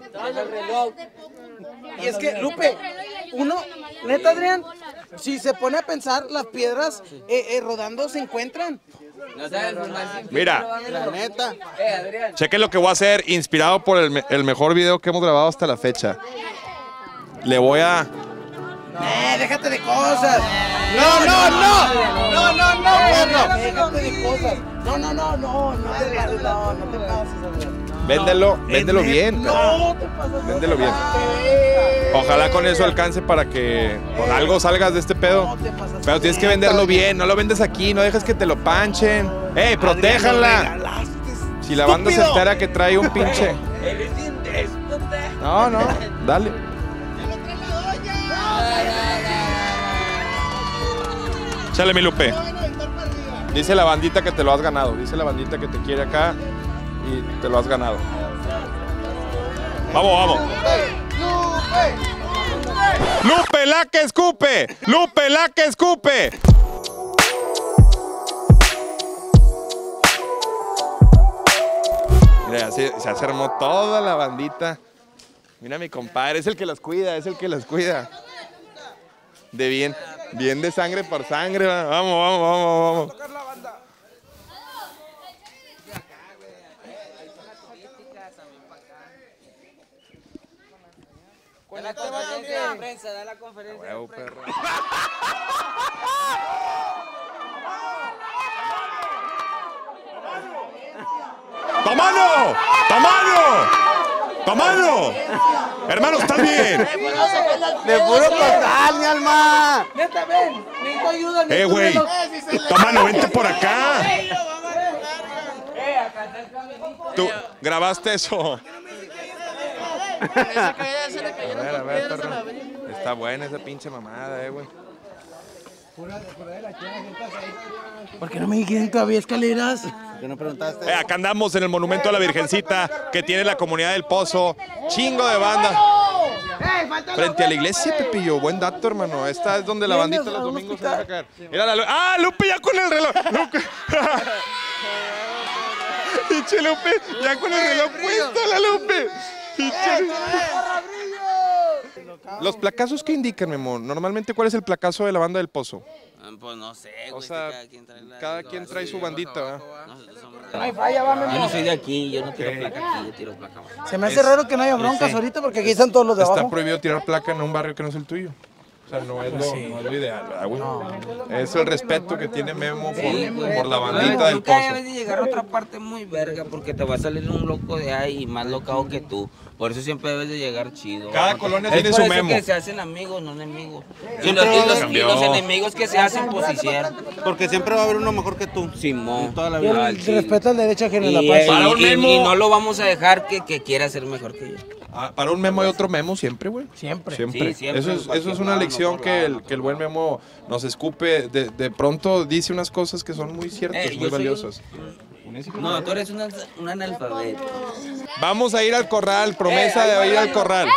Y es que, Lupe, uno, neta, Adrián, si se pone a pensar, las piedras eh, eh, rodando se encuentran. No sabes fumar sin Mira. filtro, La amigo. neta. Eh, Adrián. Chequen lo que voy a hacer, inspirado por el, me- el mejor video que hemos grabado hasta la fecha. Le voy a... Eh, déjate de cosas. No, no, no. No, no, no, perro. Déjate de cosas. No, no, no, no, no te pases, no, no te pases, Adrián. Véndelo, véndelo bien. perro. No te pases. Véndelo bien. Ojalá con eso alcance para que por algo salgas de este pedo. Pero tienes que venderlo bien, no lo vendes aquí, no dejes que te lo panchen. ¡Ey, protéjanla! Si la banda se entera que trae un pinche... Eres un déspota. No, no, dale. Chale, mi Lupe. Dice la bandita que te lo has ganado. Dice la bandita que te quiere acá y te lo has ganado. Vamos, vamos. Lupe, la que escupe. Lupe, la que escupe. Mira, ya se, se armó toda la bandita. Mira mi compadre, es el que las cuida, es el que las cuida. De bien, bien de sangre por sangre. va. Vamos, vamos, vamos, vamos. Da la conferencia de prensa, da la conferencia de Huevo, prensa. perro. ¡Tomano! ¡Tomano! ¡Tomano! Hermano, ¿estás bien? De puro total, mi alma. Neta, ven. Necesito ayuda. Eh, güey. Tomano, vente por acá. Tú grabaste eso. A ver, a ver, perro. Está buena esa pinche mamada, eh, güey. ¿Por qué no me dijeron que había escaleras? ¿Por qué no preguntaste? Eh, acá andamos en el monumento a la Virgencita que tiene la comunidad del Pozo. Chingo de banda. Frente a la iglesia, Pepillo. Buen dato, hermano. Esta es donde la bandita los domingos se deja caer. Mira la Lu- ¡Ah, Lupe ya con el reloj! Lupe. Pinche Lupe, ya con el reloj puesto, la Lupe. Pinche Lupe. Los placazos que indican, Memo. Normalmente, ¿cuál es el placazo de la banda del Pozo? Pues no sé, O güey. sea, cada quien trae, la, cada quien trae su bandita, ¿verdad? Nosotros somos- No hay falla, va, Memo. Yo no soy de aquí, yo no tiro placa aquí, yo tiro placa abajo. Se me hace raro que no haya broncas ahorita porque aquí están todos los de Está abajo. prohibido tirar placa en un barrio que no es el tuyo. O sea, no es lo, no es lo ideal, ¿verdad, güey? Es el respeto que tiene Memo por, por la bandita del Nunca Pozo. debes de llegar a otra parte muy verga porque te va a salir un loco de ahí más locado que tú. Por eso siempre debes de llegar chido. Cada ¿no? colonia Es tiene por su eso Memo. que se hacen amigos, no enemigos. Y los, y los- y Cambió. los enemigos que se hacen, pues se hicieron. Porque siempre va a haber uno mejor que tú. Simón. Toda la Y vida. el respeto al derecho ajeno a la Y, paz. eh, Para un y- y- Memo. y no lo vamos a dejar que, que quiera ser mejor que yo. Ah, para un Memo hay otro Memo siempre, güey. Siempre. Siempre. Sí, siempre, Eso, en es, eso cualquier es una lado, lección en que otro el, lado. que el buen Memo nos escupe. De, de pronto dice unas cosas que son muy ciertas, Eh, muy yo soy valiosas. No, tú eres un, ans- un analfabeto. Vamos a ir al corral, promesa de ir al corral.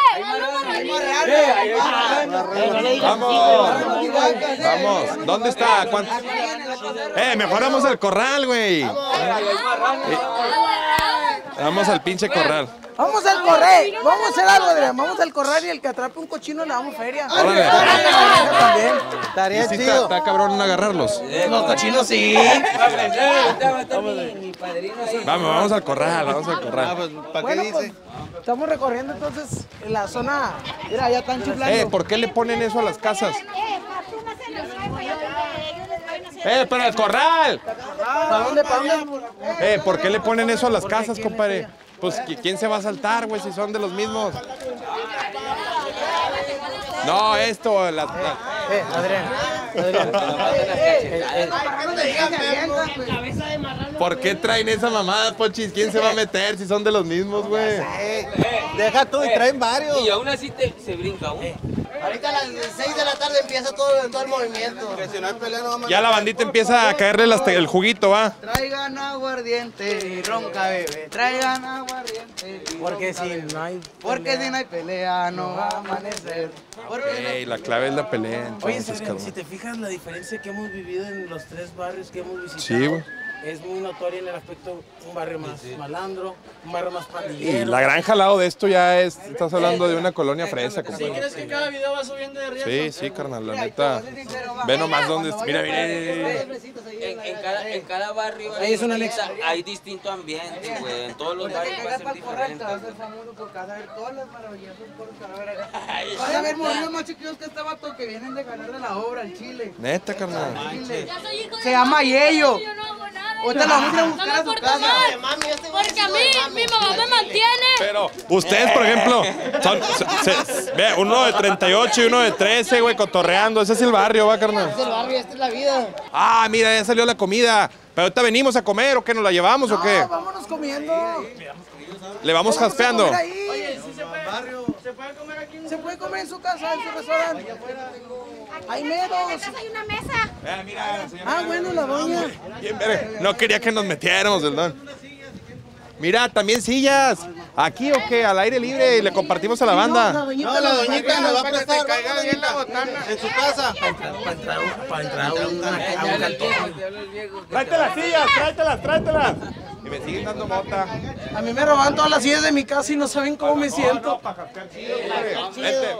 Vamos, vamos. ¿Dónde está? ¿Cuánto? Eh, mejor vamos al corral, güey. Eh, Vamos al pinche corral. Vamos al corral. Vamos a hacer algo, Adrián. Vamos al corral y el que atrape un cochino le damos feria. Órale. También. Estaría ¿Y sí chido. está, está cabrón agarrarlos? Los cochinos sí. Vamos, vamos al corral, vamos al Ah, corral. pues, ¿para qué Bueno, dice? pues estamos recorriendo entonces la zona. Mira, ya están chiflando. Eh, ¿por qué le ponen eso a las casas? Eh, pero al corral. ¿Para dónde? ¿Para dónde? Eh, ¿por qué le ponen eso a las casas, compadre? Pues, ¿qui- ¿quién se va a saltar, güey, si son de los mismos? No, esto, la- la- Eh, Adrián. ¿por qué traen esa mamada, Pochis? ¿Quién se va a meter si son de los mismos, güey? Deja tú y traen varios. Y aún así te, se brinca uno. Ahorita a las seis de la tarde empieza todo, todo el movimiento. Que si no hay pelea, no vamos a Ya la bandita empieza a caerle las te- el juguito, ¿va? Traigan aguardiente y ronca, bebé. Traigan aguardiente. y Porque ronca, si bebé. no hay. Porque si no hay pelea, no va a amanecer. Porque no- Ey, la clave es la pelea, Oye, entonces, Adrián, cabrón. si te fijas la diferencia que hemos vivido en los tres barrios que hemos visitado. Sí, güey. Es muy notoria en el aspecto un barrio más malandro, un barrio más Y pandillero. la granja al lado de esto ya es, estás hablando de una colonia fresa, compadre. ¿Crees que cada video va subiendo de riesgo? Sí, sí, carnal, la neta. Ve nomás dónde, mira, mira, mira. En, en cada, en cada barrio Ahí es un anexo. hay distinto ambiente, güey. En todos los barrios va a ser diferente. Vas a ser famoso por casa, a ver todas las maravillosas por casa. Vas a ver morrillos más chiquillos que este vato que vienen de ganar de la obra, el Chile. Neta, carnal. Se llama Yello. Yo no hago nada. Ahorita lo vamos a No buscar me a su porto casa. mal. Porque a mí, mi mamá me mantiene. Pero ustedes, por ejemplo, son, se- se- ve, uno de treinta y ocho y uno de trece, güey, cotorreando. Ese es el barrio, va, carnal. Es el barrio, esta es la vida. Ah, mira, ya salió la comida. Pero ahorita venimos a comer, ¿o qué? ¿Nos la llevamos o qué? No, vámonos comiendo. Le vamos jaspeando. Comer ahí. Oye, ¿sí se puede, ¿se puede comer aquí? Se puede comer en su casa, en su restaurante. Hay meros. Hay una mesa. Eh, mira, Ah, bueno, la doña. bien, verga. No quería que nos metiéramos, ¿verdad? Mira, también sillas. ¿Aquí o qué? Al aire libre y le compartimos a la banda. No, la doñita nos va a prestar. Caiga bien la botana. En su casa. Para entrar, para entrar a un, a un cantón. Tráete las sillas, tráetelas, tráetelas. Y me siguen dando mota. A mí me roban todas las sillas de mi casa y no saben cómo me siento. Vente.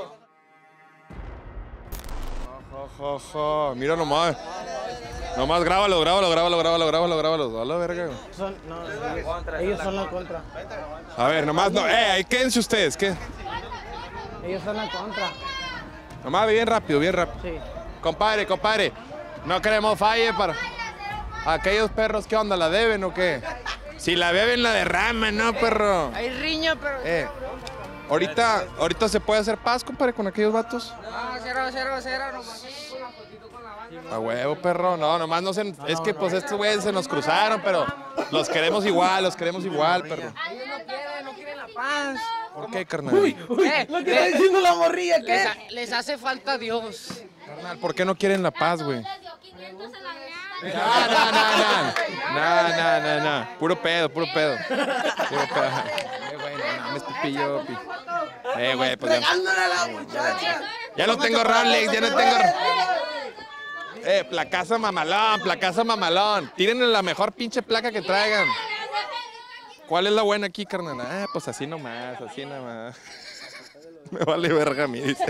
Jo, jo, jo. Mira nomás. Nomás grábalo, grábalo, grábalo, grábalo, grábalo, grábalo. A la verga. Son, no, ellos son la contra. A ver, nomás no. Eh, ahí quédense ustedes, ¿qué? Ellos son la contra. Nomás bien rápido, bien rápido. Sí. Compadre, compadre. No queremos falle para aquellos perros, ¿qué onda? ¿La deben o qué? Si la beben, la derraman, ¿no, perro? Hay riña, pero. Eh, ahorita, ahorita se puede hacer paz, compadre, con aquellos vatos. No, cero, cero, cero, nomás. A huevo, perro. No, nomás no se... Es que, pues, estos güeyes se nos cruzaron, pero los queremos igual, los queremos igual, perro. Ellos no quieren, no quieren la paz. ¿Por qué, carnal? Eh, Lo que está diciendo la morrilla, les, ¿qué? ha- les hace falta Dios. Carnal, ¿por qué no quieren la paz, güey? No, no, no, no. No, no, no, no. Puro pedo, puro pedo. Puro pedo. Eh, güey, no mames, Pepillo. Eh, güey, pues ya. Ya no tengo Rolex, ya no tengo. Eh, placaza mamalón, placaza mamalón. Tírenle la mejor pinche placa que traigan. ¿Cuál es la buena aquí, carnal? Ah, pues así nomás, así nomás. Me vale verga a mí, dice.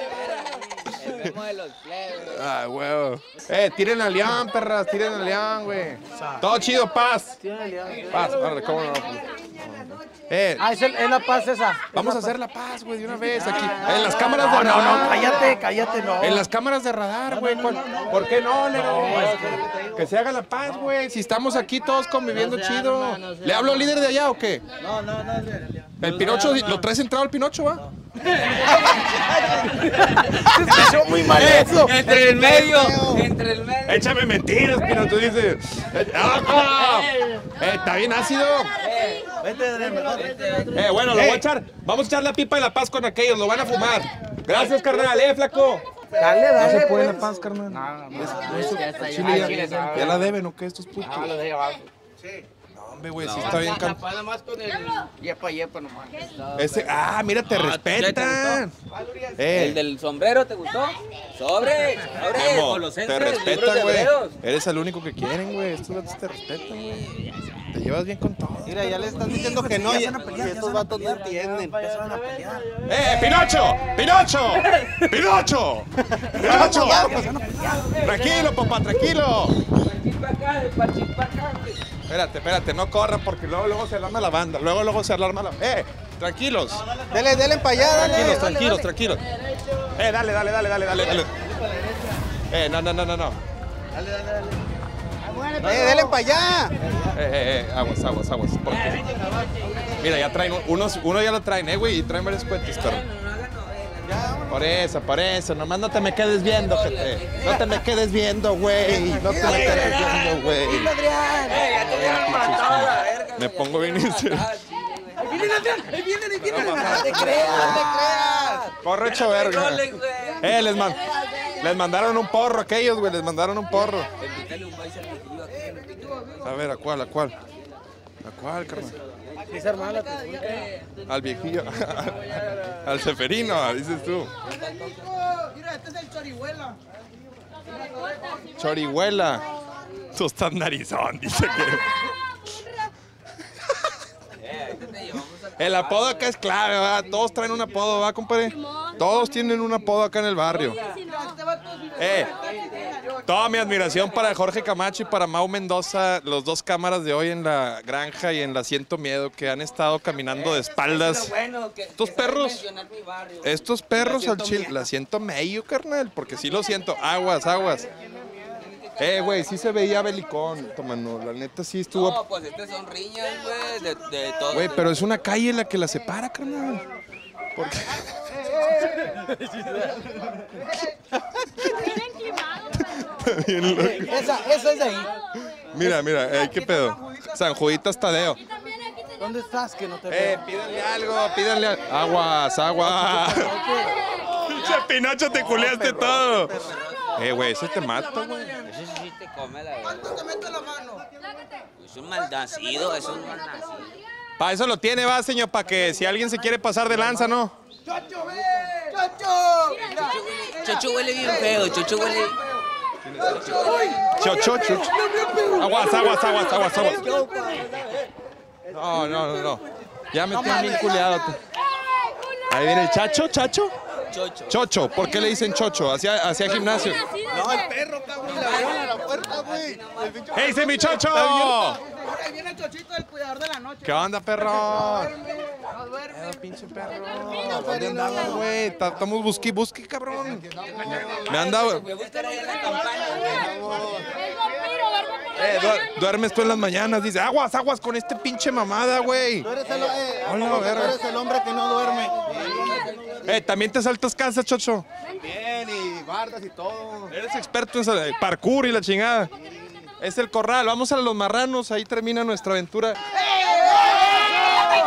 Ah, huevo. Eh, tiren al león, perras, tiren al león, güey. Todo chido, paz. Paz, órale, cómo no. Eh, Ah, es, el- es la paz esa. vamos a hacer la paz, güey, de una vez aquí. En las cámaras No, de no, radar. no, cállate, cállate, no. En las cámaras de radar, güey. ¿cuál- ¿Por qué no, negro? Que se haga la paz, güey. Si estamos aquí todos conviviendo chido. ¿Le hablo al líder de allá o qué? No, no, no. El Pinocho, ¿lo traes entrado el Pinocho, va? Se muy mal eso. Entre el medio, entre el medio. Échame mentiras, Pinocho, dice. ¡Ah! Eh, ¿está bien ácido? Vete, Adrián, mejor. Eh, bueno, lo voy a echar. Vamos a echar la pipa de la paz con aquellos, lo van a fumar. Gracias, carnal, eh, flaco. Dale, No dale. se puede pues. la paz, carnal. No, no, Chile, ya, ya la deben, ¿o qué? Estos putos. No, hombre, güey, sí está bien can... Nada más con el yepa, yepa nomás. Ese, ah, mira, te respetan. ¿El Eh, del sombrero te gustó? ¡Sobre! ¡Sobre! Memo, Colosenses, te libros respetan, de güey. Hebreos. Eres el único que quieren, güey. Estos vatos te respetan, güey. Te llevas bien con todo. Mira, ya le están diciendo que no y, y estos vatos no entienden. ¡Eh, Pinocho! ¡Pinocho! ¡Pinocho! ¡Pinocho! Tranquilo, papá, tranquilo. Espérate, espérate, no corran porque luego, luego se alarma la banda. Luego, luego se alarma la... ¡Eh! Tranquilos. Dele, dele para allá, dale. Tranquilos, tranquilos, tranquilos. Eh, dale, dale, dale, dale, dale, dale. Eh, no, no, no, no, no. Eh, dele para allá. Eh, eh, eh, aguas, aguas, aguas. Porque... Mira, ya traen, unos, uno ya lo traen, eh, güey, y traen varios cuentos, pero... Por eso, por eso, nomás no te me quedes viendo, gente. No te me quedes viendo, güey. No te me quedes viendo, güey. Me pongo bien inseguro. Ahí vienen, Adrián, ahí vienen, ahí vienen. No te creas, no te creas. Porro hecho verga. Eh, les, man- les mandaron un porro aquellos, güey, les mandaron un porro. A ver, ¿a cuál, a cuál? ¿A cuál, carnal? Sí, se armaba la Al viejillo. Al ceferino, dices tú. Mira, este es el chorihuela. Chorihuela. Tú estás narizón, dice que... El apodo acá es clave, ¿va? Todos traen un apodo, ¿va, compadre? Todos tienen un apodo acá en el barrio. Eh, toda mi admiración para Jorge Camacho y para Mau Mendoza, los dos cámaras de hoy en la granja y en la Siento Miedo, que han estado caminando de espaldas. Estos perros, estos perros al chile, la siento medio, carnal, porque sí lo siento. Aguas, aguas. Eh, güey, sí se veía belicón, tomando. La neta sí estuvo. No, pues estas son riñas, güey, de, de todo. Güey, pero es una calle la que la separa, carnal. Porque... Bien loco. Esa, esa es de ahí. Mira, mira, eh, qué pedo. San Juditas Tadeo. ¿Dónde estás? Que no te Eh, veo. pídanle algo, pídanle algo. Aguas, aguas. Pinche Pinocho, te culeaste todo. Eh, güey, ese te mata, güey. Ese sí te come la verdad. ¿Cuánto te mete la mano? Es un malnacido, es un malnacido. Para eso lo tiene, va, señor, para que si alguien se quiere pasar de lanza, ¿no? ¡Chocho, ven! ¡Chocho! Chocho huele bien feo, Chocho huele... Chocho, chocho. Aguas, aguas, aguas, aguas, aguas. No, no, no, no. Ya me tienen bien culeado. Ahí viene el Chacho, Chacho. Chocho. Chocho, ¿por qué le dicen Chocho? Hacia, hacia gimnasio. No, el perro, cabrón, le abrieron a la puerta, güey. El pinche- ¡Hey, ese mi Chocho! Ahora ahí viene el chochito del cuidador de la noche. ¿Qué onda, perro? No duerme. Pinche perro. ¿Dónde andabas, güey? Ta- Estamos busqui, busqui, cabrón. Me han dado. Me gusta ahí en la campaña, Eh, du- duermes tú en las mañanas. Dice, aguas, aguas con este pinche mamada, güey. Tú eres el, eh, Hola, tú verga. eres el hombre que no duerme. Eh, también te saltas casas, Chocho. Bien, y guardas y todo. Eres experto en sal- parkour y la chingada. Es el corral. Vamos a los marranos. Ahí termina nuestra aventura.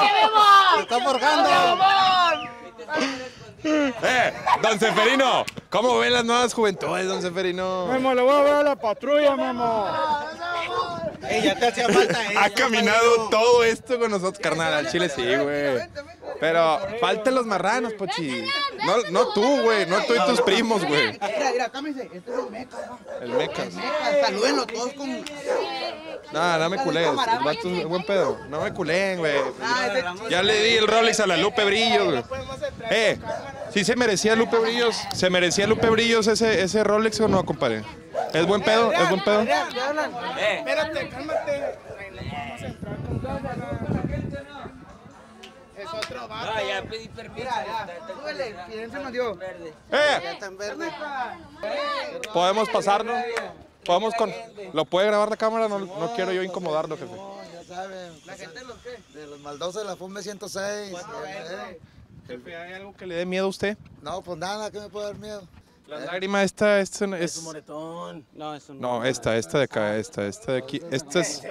Se está forjando. Eh, don Seferino, ¿Cómo ven las nuevas juventudes, don Seferino? Memo, le voy a ver a la patrulla, Memo. Ey, ya te hacía falta, eh. Ha caminado todo esto con nosotros, carnal. Al chile sí, güey. Pero faltan los marranos, Pochi. No, no tú, güey. No tú y tus primos, güey. Mira, mira, cámese. Este es el meca, ¿no? El meca. El meca, salúdenlo todos con... No, no me culés. El vato es buen pedo. No me culen, güey. Ya le di el Rolex a la Lupe Brillos, güey. Eh, ¿sí se merecía Lupe Brillos? ¿Se merecía Lupe Brillos ese, ese Rolex o no, compadre? ¿Es buen pedo? ¿Es buen pedo? Espérate, cálmate. Es otro vato. No, ya pedí permiso. Súbele, ¿quién se nos dio? ¡Eh! ¿Podemos pasarnos? ¿Podemos con...? ¿Lo puede grabar la cámara? No, no quiero yo incomodarlo, jefe. Ya saben. ¿La gente de los qué? De los maldosos de la F U M E ciento seis. Jefe, ¿hay algo que le dé miedo a usted? No, pues nada, ¿qué me puede dar miedo? La lágrima esta, esta es... Es un moretón. No, es un... No, esta, esta de acá, esta, esta de aquí. Esta es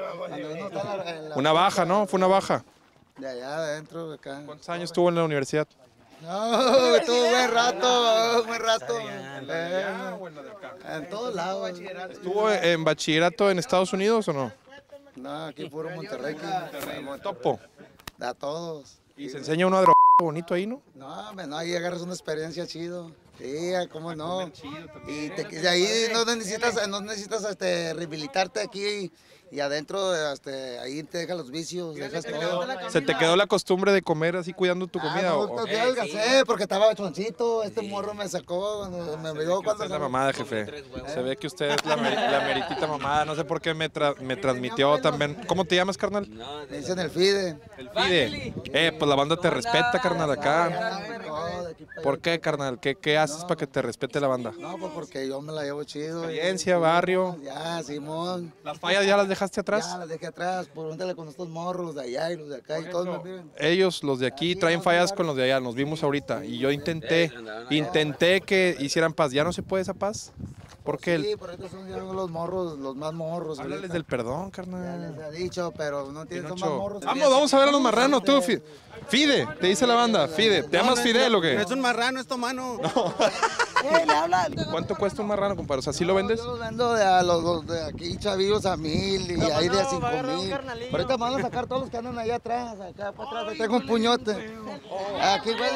una baja, ¿no? Fue una baja. De allá adentro, de acá. ¿Cuántos años estuvo en la universidad? No, estuvo buen rato, buen rato. Eh, en todos lados. ¿Estuvo en bachillerato en Estados Unidos o no? No, aquí puro Monterrey. Topo. A todos. Y se enseña uno a drogar bonito ahí, ¿no? No, no, ahí agarras una experiencia chido. Sí, cómo no. Y te, de ahí no necesitas, no necesitas este, rehabilitarte aquí y adentro, este, ahí te dejan los vicios, dejas todo. ¿Se te quedó la costumbre de comer así cuidando tu comida? Ah, o, no, o... pues, ya adelgacé porque estaba choncito. Este morro me sacó, cuando, me vio cuando... Usted es la mamada, jefe. Se ve que usted es la, la meritita mamada. No sé por qué me, tra me transmitió también. ¿Cómo te llamas, carnal? Me dicen el Fide. El Fide. Eh, pues la banda te respeta, carnal, acá. ¿Por qué, carnal? ¿Qué, qué haces para que te respete la banda? No, pues porque yo me la llevo chido. Experiencia, barrio. Ya, Simón. ¿Las fallas ya las dejaste atrás? Ya las dejé atrás. Pregúntale con estos morros, los de allá y los de acá y todos me miren. Ellos, los de aquí, traen fallas con los de allá. Nos vimos ahorita. Y yo intenté, intenté que hicieran paz. ¿Ya no se puede esa paz? ¿Por qué? Sí, por eso son ya los morros, los más morros. Háblales del perdón, Ya carnal. les he dicho, pero no tienen, son más Pinocho. morros. Vamos, vamos a ver a los marranos, tú, Fide. Fide, te dice la banda, Fide. ¿Te llamas Fidel o qué? No es un marrano, es tu mano. Eh, le hablan. ¿Cuánto cuesta un marrano, compadre? O sea, ¿sí lo vendes? Yo los vendo de, a los, los de aquí chavillos a mil y ahí de a cinco mil. Ahorita me van a sacar todos los que andan allá atrás, acá para atrás. Ahí tengo un puñote. Aquí huele.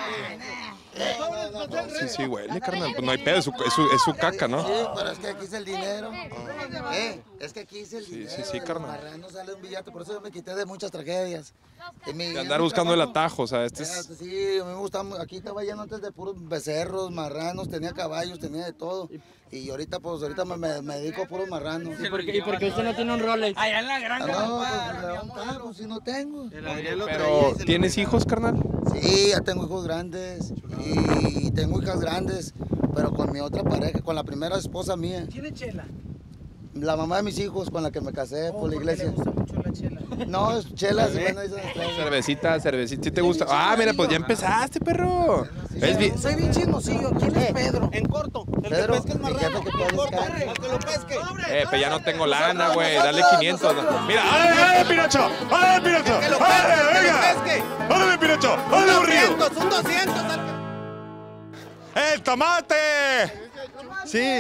Sí, sí, huele, carnal. Pues no hay pedo, es su, es su, es su caca, ¿no? Sí, pero es que aquí es el dinero. Eh, es que aquí es el Sí, dinero. sí, sí, carnal. El marrano sale un billete, por eso yo me quité de muchas tragedias. Y mi- De mi andar buscando el trabajo- atajo, o sea, este es... Fíjate, Sí, a mí me gusta, mu- aquí estaba lleno antes de puros becerros, marranos, tenía caballos, tenía de todo. Y ahorita, pues, ahorita me, me, me dedico a puros marranos. ¿Y por qué, y por qué usted no tiene un Rolex? Allá en la Ah, granja. no, pues, le un carro, si no tengo. Pero, ¿tienes hijos, carnal? Sí, ya tengo hijos grandes y tengo hijas grandes, pero con mi otra pareja, con la primera esposa mía. ¿Tiene chela? La mamá de mis hijos con la que me casé Oh, por la porque le iglesia. gusta mucho la chela. No, es chela, sí, bueno, dicen ustedes. Cervecita, cervecita, ¿sí te gusta? Ah, mira, pues ya empezaste, perro. Es bien... Soy bien chismosillo. ¿Quién es Pedro? En corto, el Pedro, que pesca el mi jefe marrano. que puede En corto, pescar. el que lo pesque. Eh, pero ya no tengo lana, güey. Dale quinientos. Mira, ¡órale, órale, Pinocho! ¡Órale, Pinocho! Que lo ¡Órale, pesque, que lo venga! pesque. ¡Órale, Pinocho! ¡Órale, aburrido! doscientos, un doscientos. al que- ¡El tomate! Sí.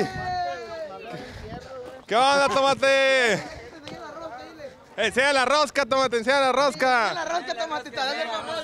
¿Qué onda, tomate? Enseña la rosca, tomate, enseña la rosca. La rosca tomatita, dale famoso.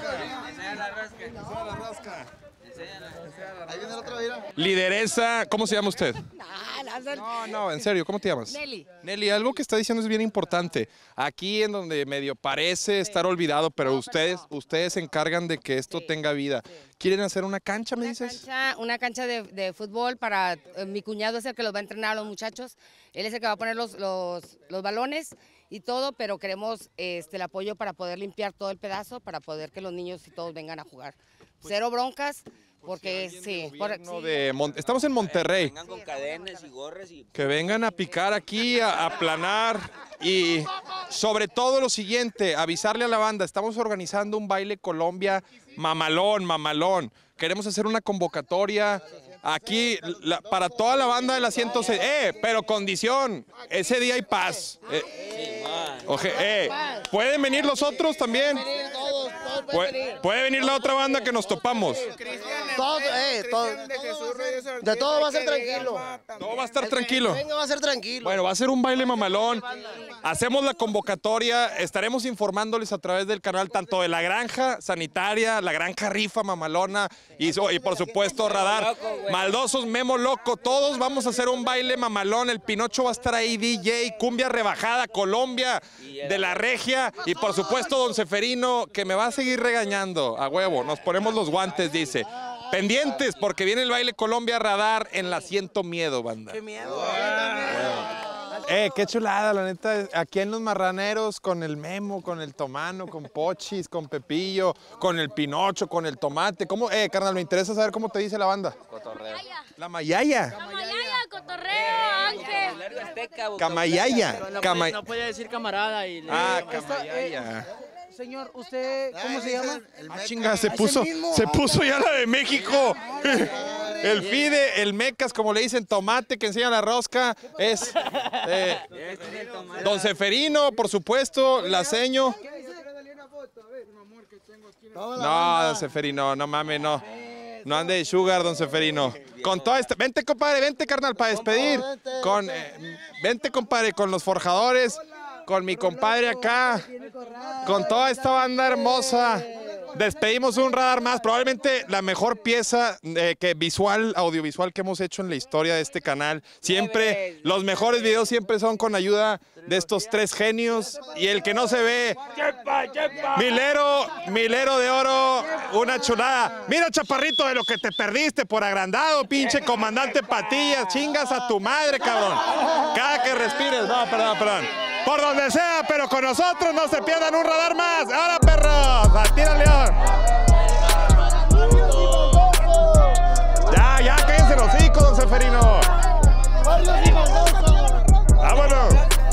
Ahí viene el otro, mira. Lideresa, ¿cómo se llama usted? No, no, en serio, ¿cómo te llamas? Nelly. Nelly, algo que está diciendo es bien importante. Aquí en donde medio parece estar olvidado, pero ustedes, ustedes se encargan de que esto tenga vida. ¿Quieren hacer una cancha, me dices? Cancha- una cancha de, de fútbol para eh, mi cuñado es el que los va a entrenar a los muchachos. Él es el que va a poner los, los, los balones y todo, pero queremos este, el apoyo para poder limpiar todo el pedazo, para poder que los niños y todos vengan a jugar. Cero broncas, porque sí. por- No, sí. de Mon- Estamos en Monterrey. Vengan con cadenas y gorras y... Que vengan a picar aquí, a a aplanar y sobre todo lo siguiente, avisarle a la banda, estamos organizando un baile Colombia mamalón, mamalón. Queremos hacer una convocatoria aquí la- para toda la banda de la ciento seis. ¡Eh! Pero condición, ese día hay paz. Eh, oje- eh, ¿pueden venir los otros también? Puede, puede venir la otra banda que nos topamos. Todos, eh, todos. De Jesús Reyes De todo va a ser tranquilo. Todo va a estar tranquilo. Venga, va a ser tranquilo. Bueno, va a ser un baile mamalón. Hacemos la convocatoria. Estaremos informándoles a través del canal tanto de la granja sanitaria, la granja rifa mamalona y, y por supuesto Radar. Maldosos, Memo Loco. Todos vamos a hacer un baile mamalón. El Pinocho va a estar ahí, D J, cumbia rebajada, Colombia, de la regia. Y por supuesto Don Seferino, que me va a seguir regañando. A huevo, nos ponemos los guantes, dice. Pendientes, porque viene el baile Colombia Radar en la Siento Miedo, banda. ¡Qué miedo! Eh, qué chulada, la neta. Aquí en Los Marraneros, con el Memo, con el Tomano, con Pochis, con Pepillo, con el Pinocho, con el Tomate. ¿Cómo? Eh, carnal, me interesa saber cómo te dice la banda. Cotorreo. La Mayaya. La Mayaya, cotorreo, Ángel. Camayaya. No, Cama- puede, no puede decir camarada y le Ah, digo, Camayaya. Señor, ¿usted cómo se llama? Ah, chinga, se puso, se puso ya la de México. El Fide, el Mecas, como le dicen, Tomate, que enseña la rosca, es eh, Don Seferino, por supuesto, la seño. No, Don Seferino, no mames, no. No ande de sugar, Don Seferino. Con toda esta, vente, compadre, vente, carnal, para despedir. Con, eh, vente, compadre, con los forjadores, con mi compadre acá, con toda esta banda hermosa. Despedimos un Radar más, probablemente la mejor pieza eh, que visual, audiovisual que hemos hecho en la historia de este canal. Siempre, los mejores videos siempre son con ayuda de estos tres genios. Y el que no se ve, Milero, Milero de Oro, una chulada. Mira, chaparrito, de lo que te perdiste por agrandado, pinche comandante Patillas, chingas a tu madre, cabrón. Cada que respires, no, perdón, perdón. Por donde sea, pero con nosotros no se pierdan un Radar más. ¡Ahora, perros! ¡A tira, León! Ya, ya, cállense los hijos, Don Seferino. ¡Vámonos!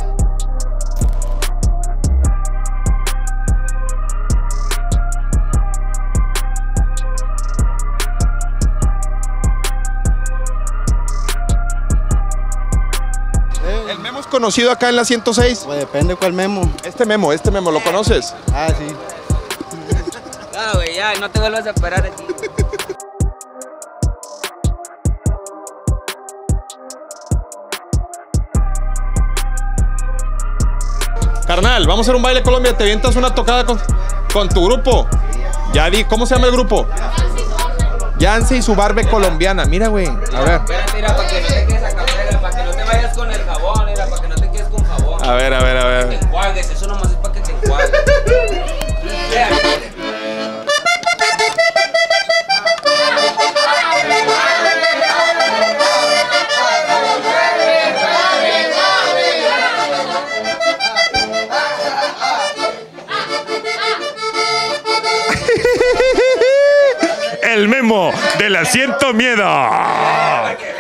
¿El Memo es conocido acá en la ciento seis? Pues depende cuál Memo. Este Memo, este Memo, ¿lo conoces? Ah, sí. No, güey, ya, no te vuelvas a parar aquí. Carnal, vamos a hacer un baile Colombia, te avientas una tocada con, con tu grupo. Ya di, ¿cómo se llama el grupo? Yance y su barbe colombiana. Mira, güey, a ver. Espérate, mira, para que no te quedes a capela, para que no te vayas con el jabón, mira, para que no te quedes con jabón. A ver, a ver, a ver. Que te enjuagues, eso nomás es para que te enjuagues. El Memo de la Siento Miedo.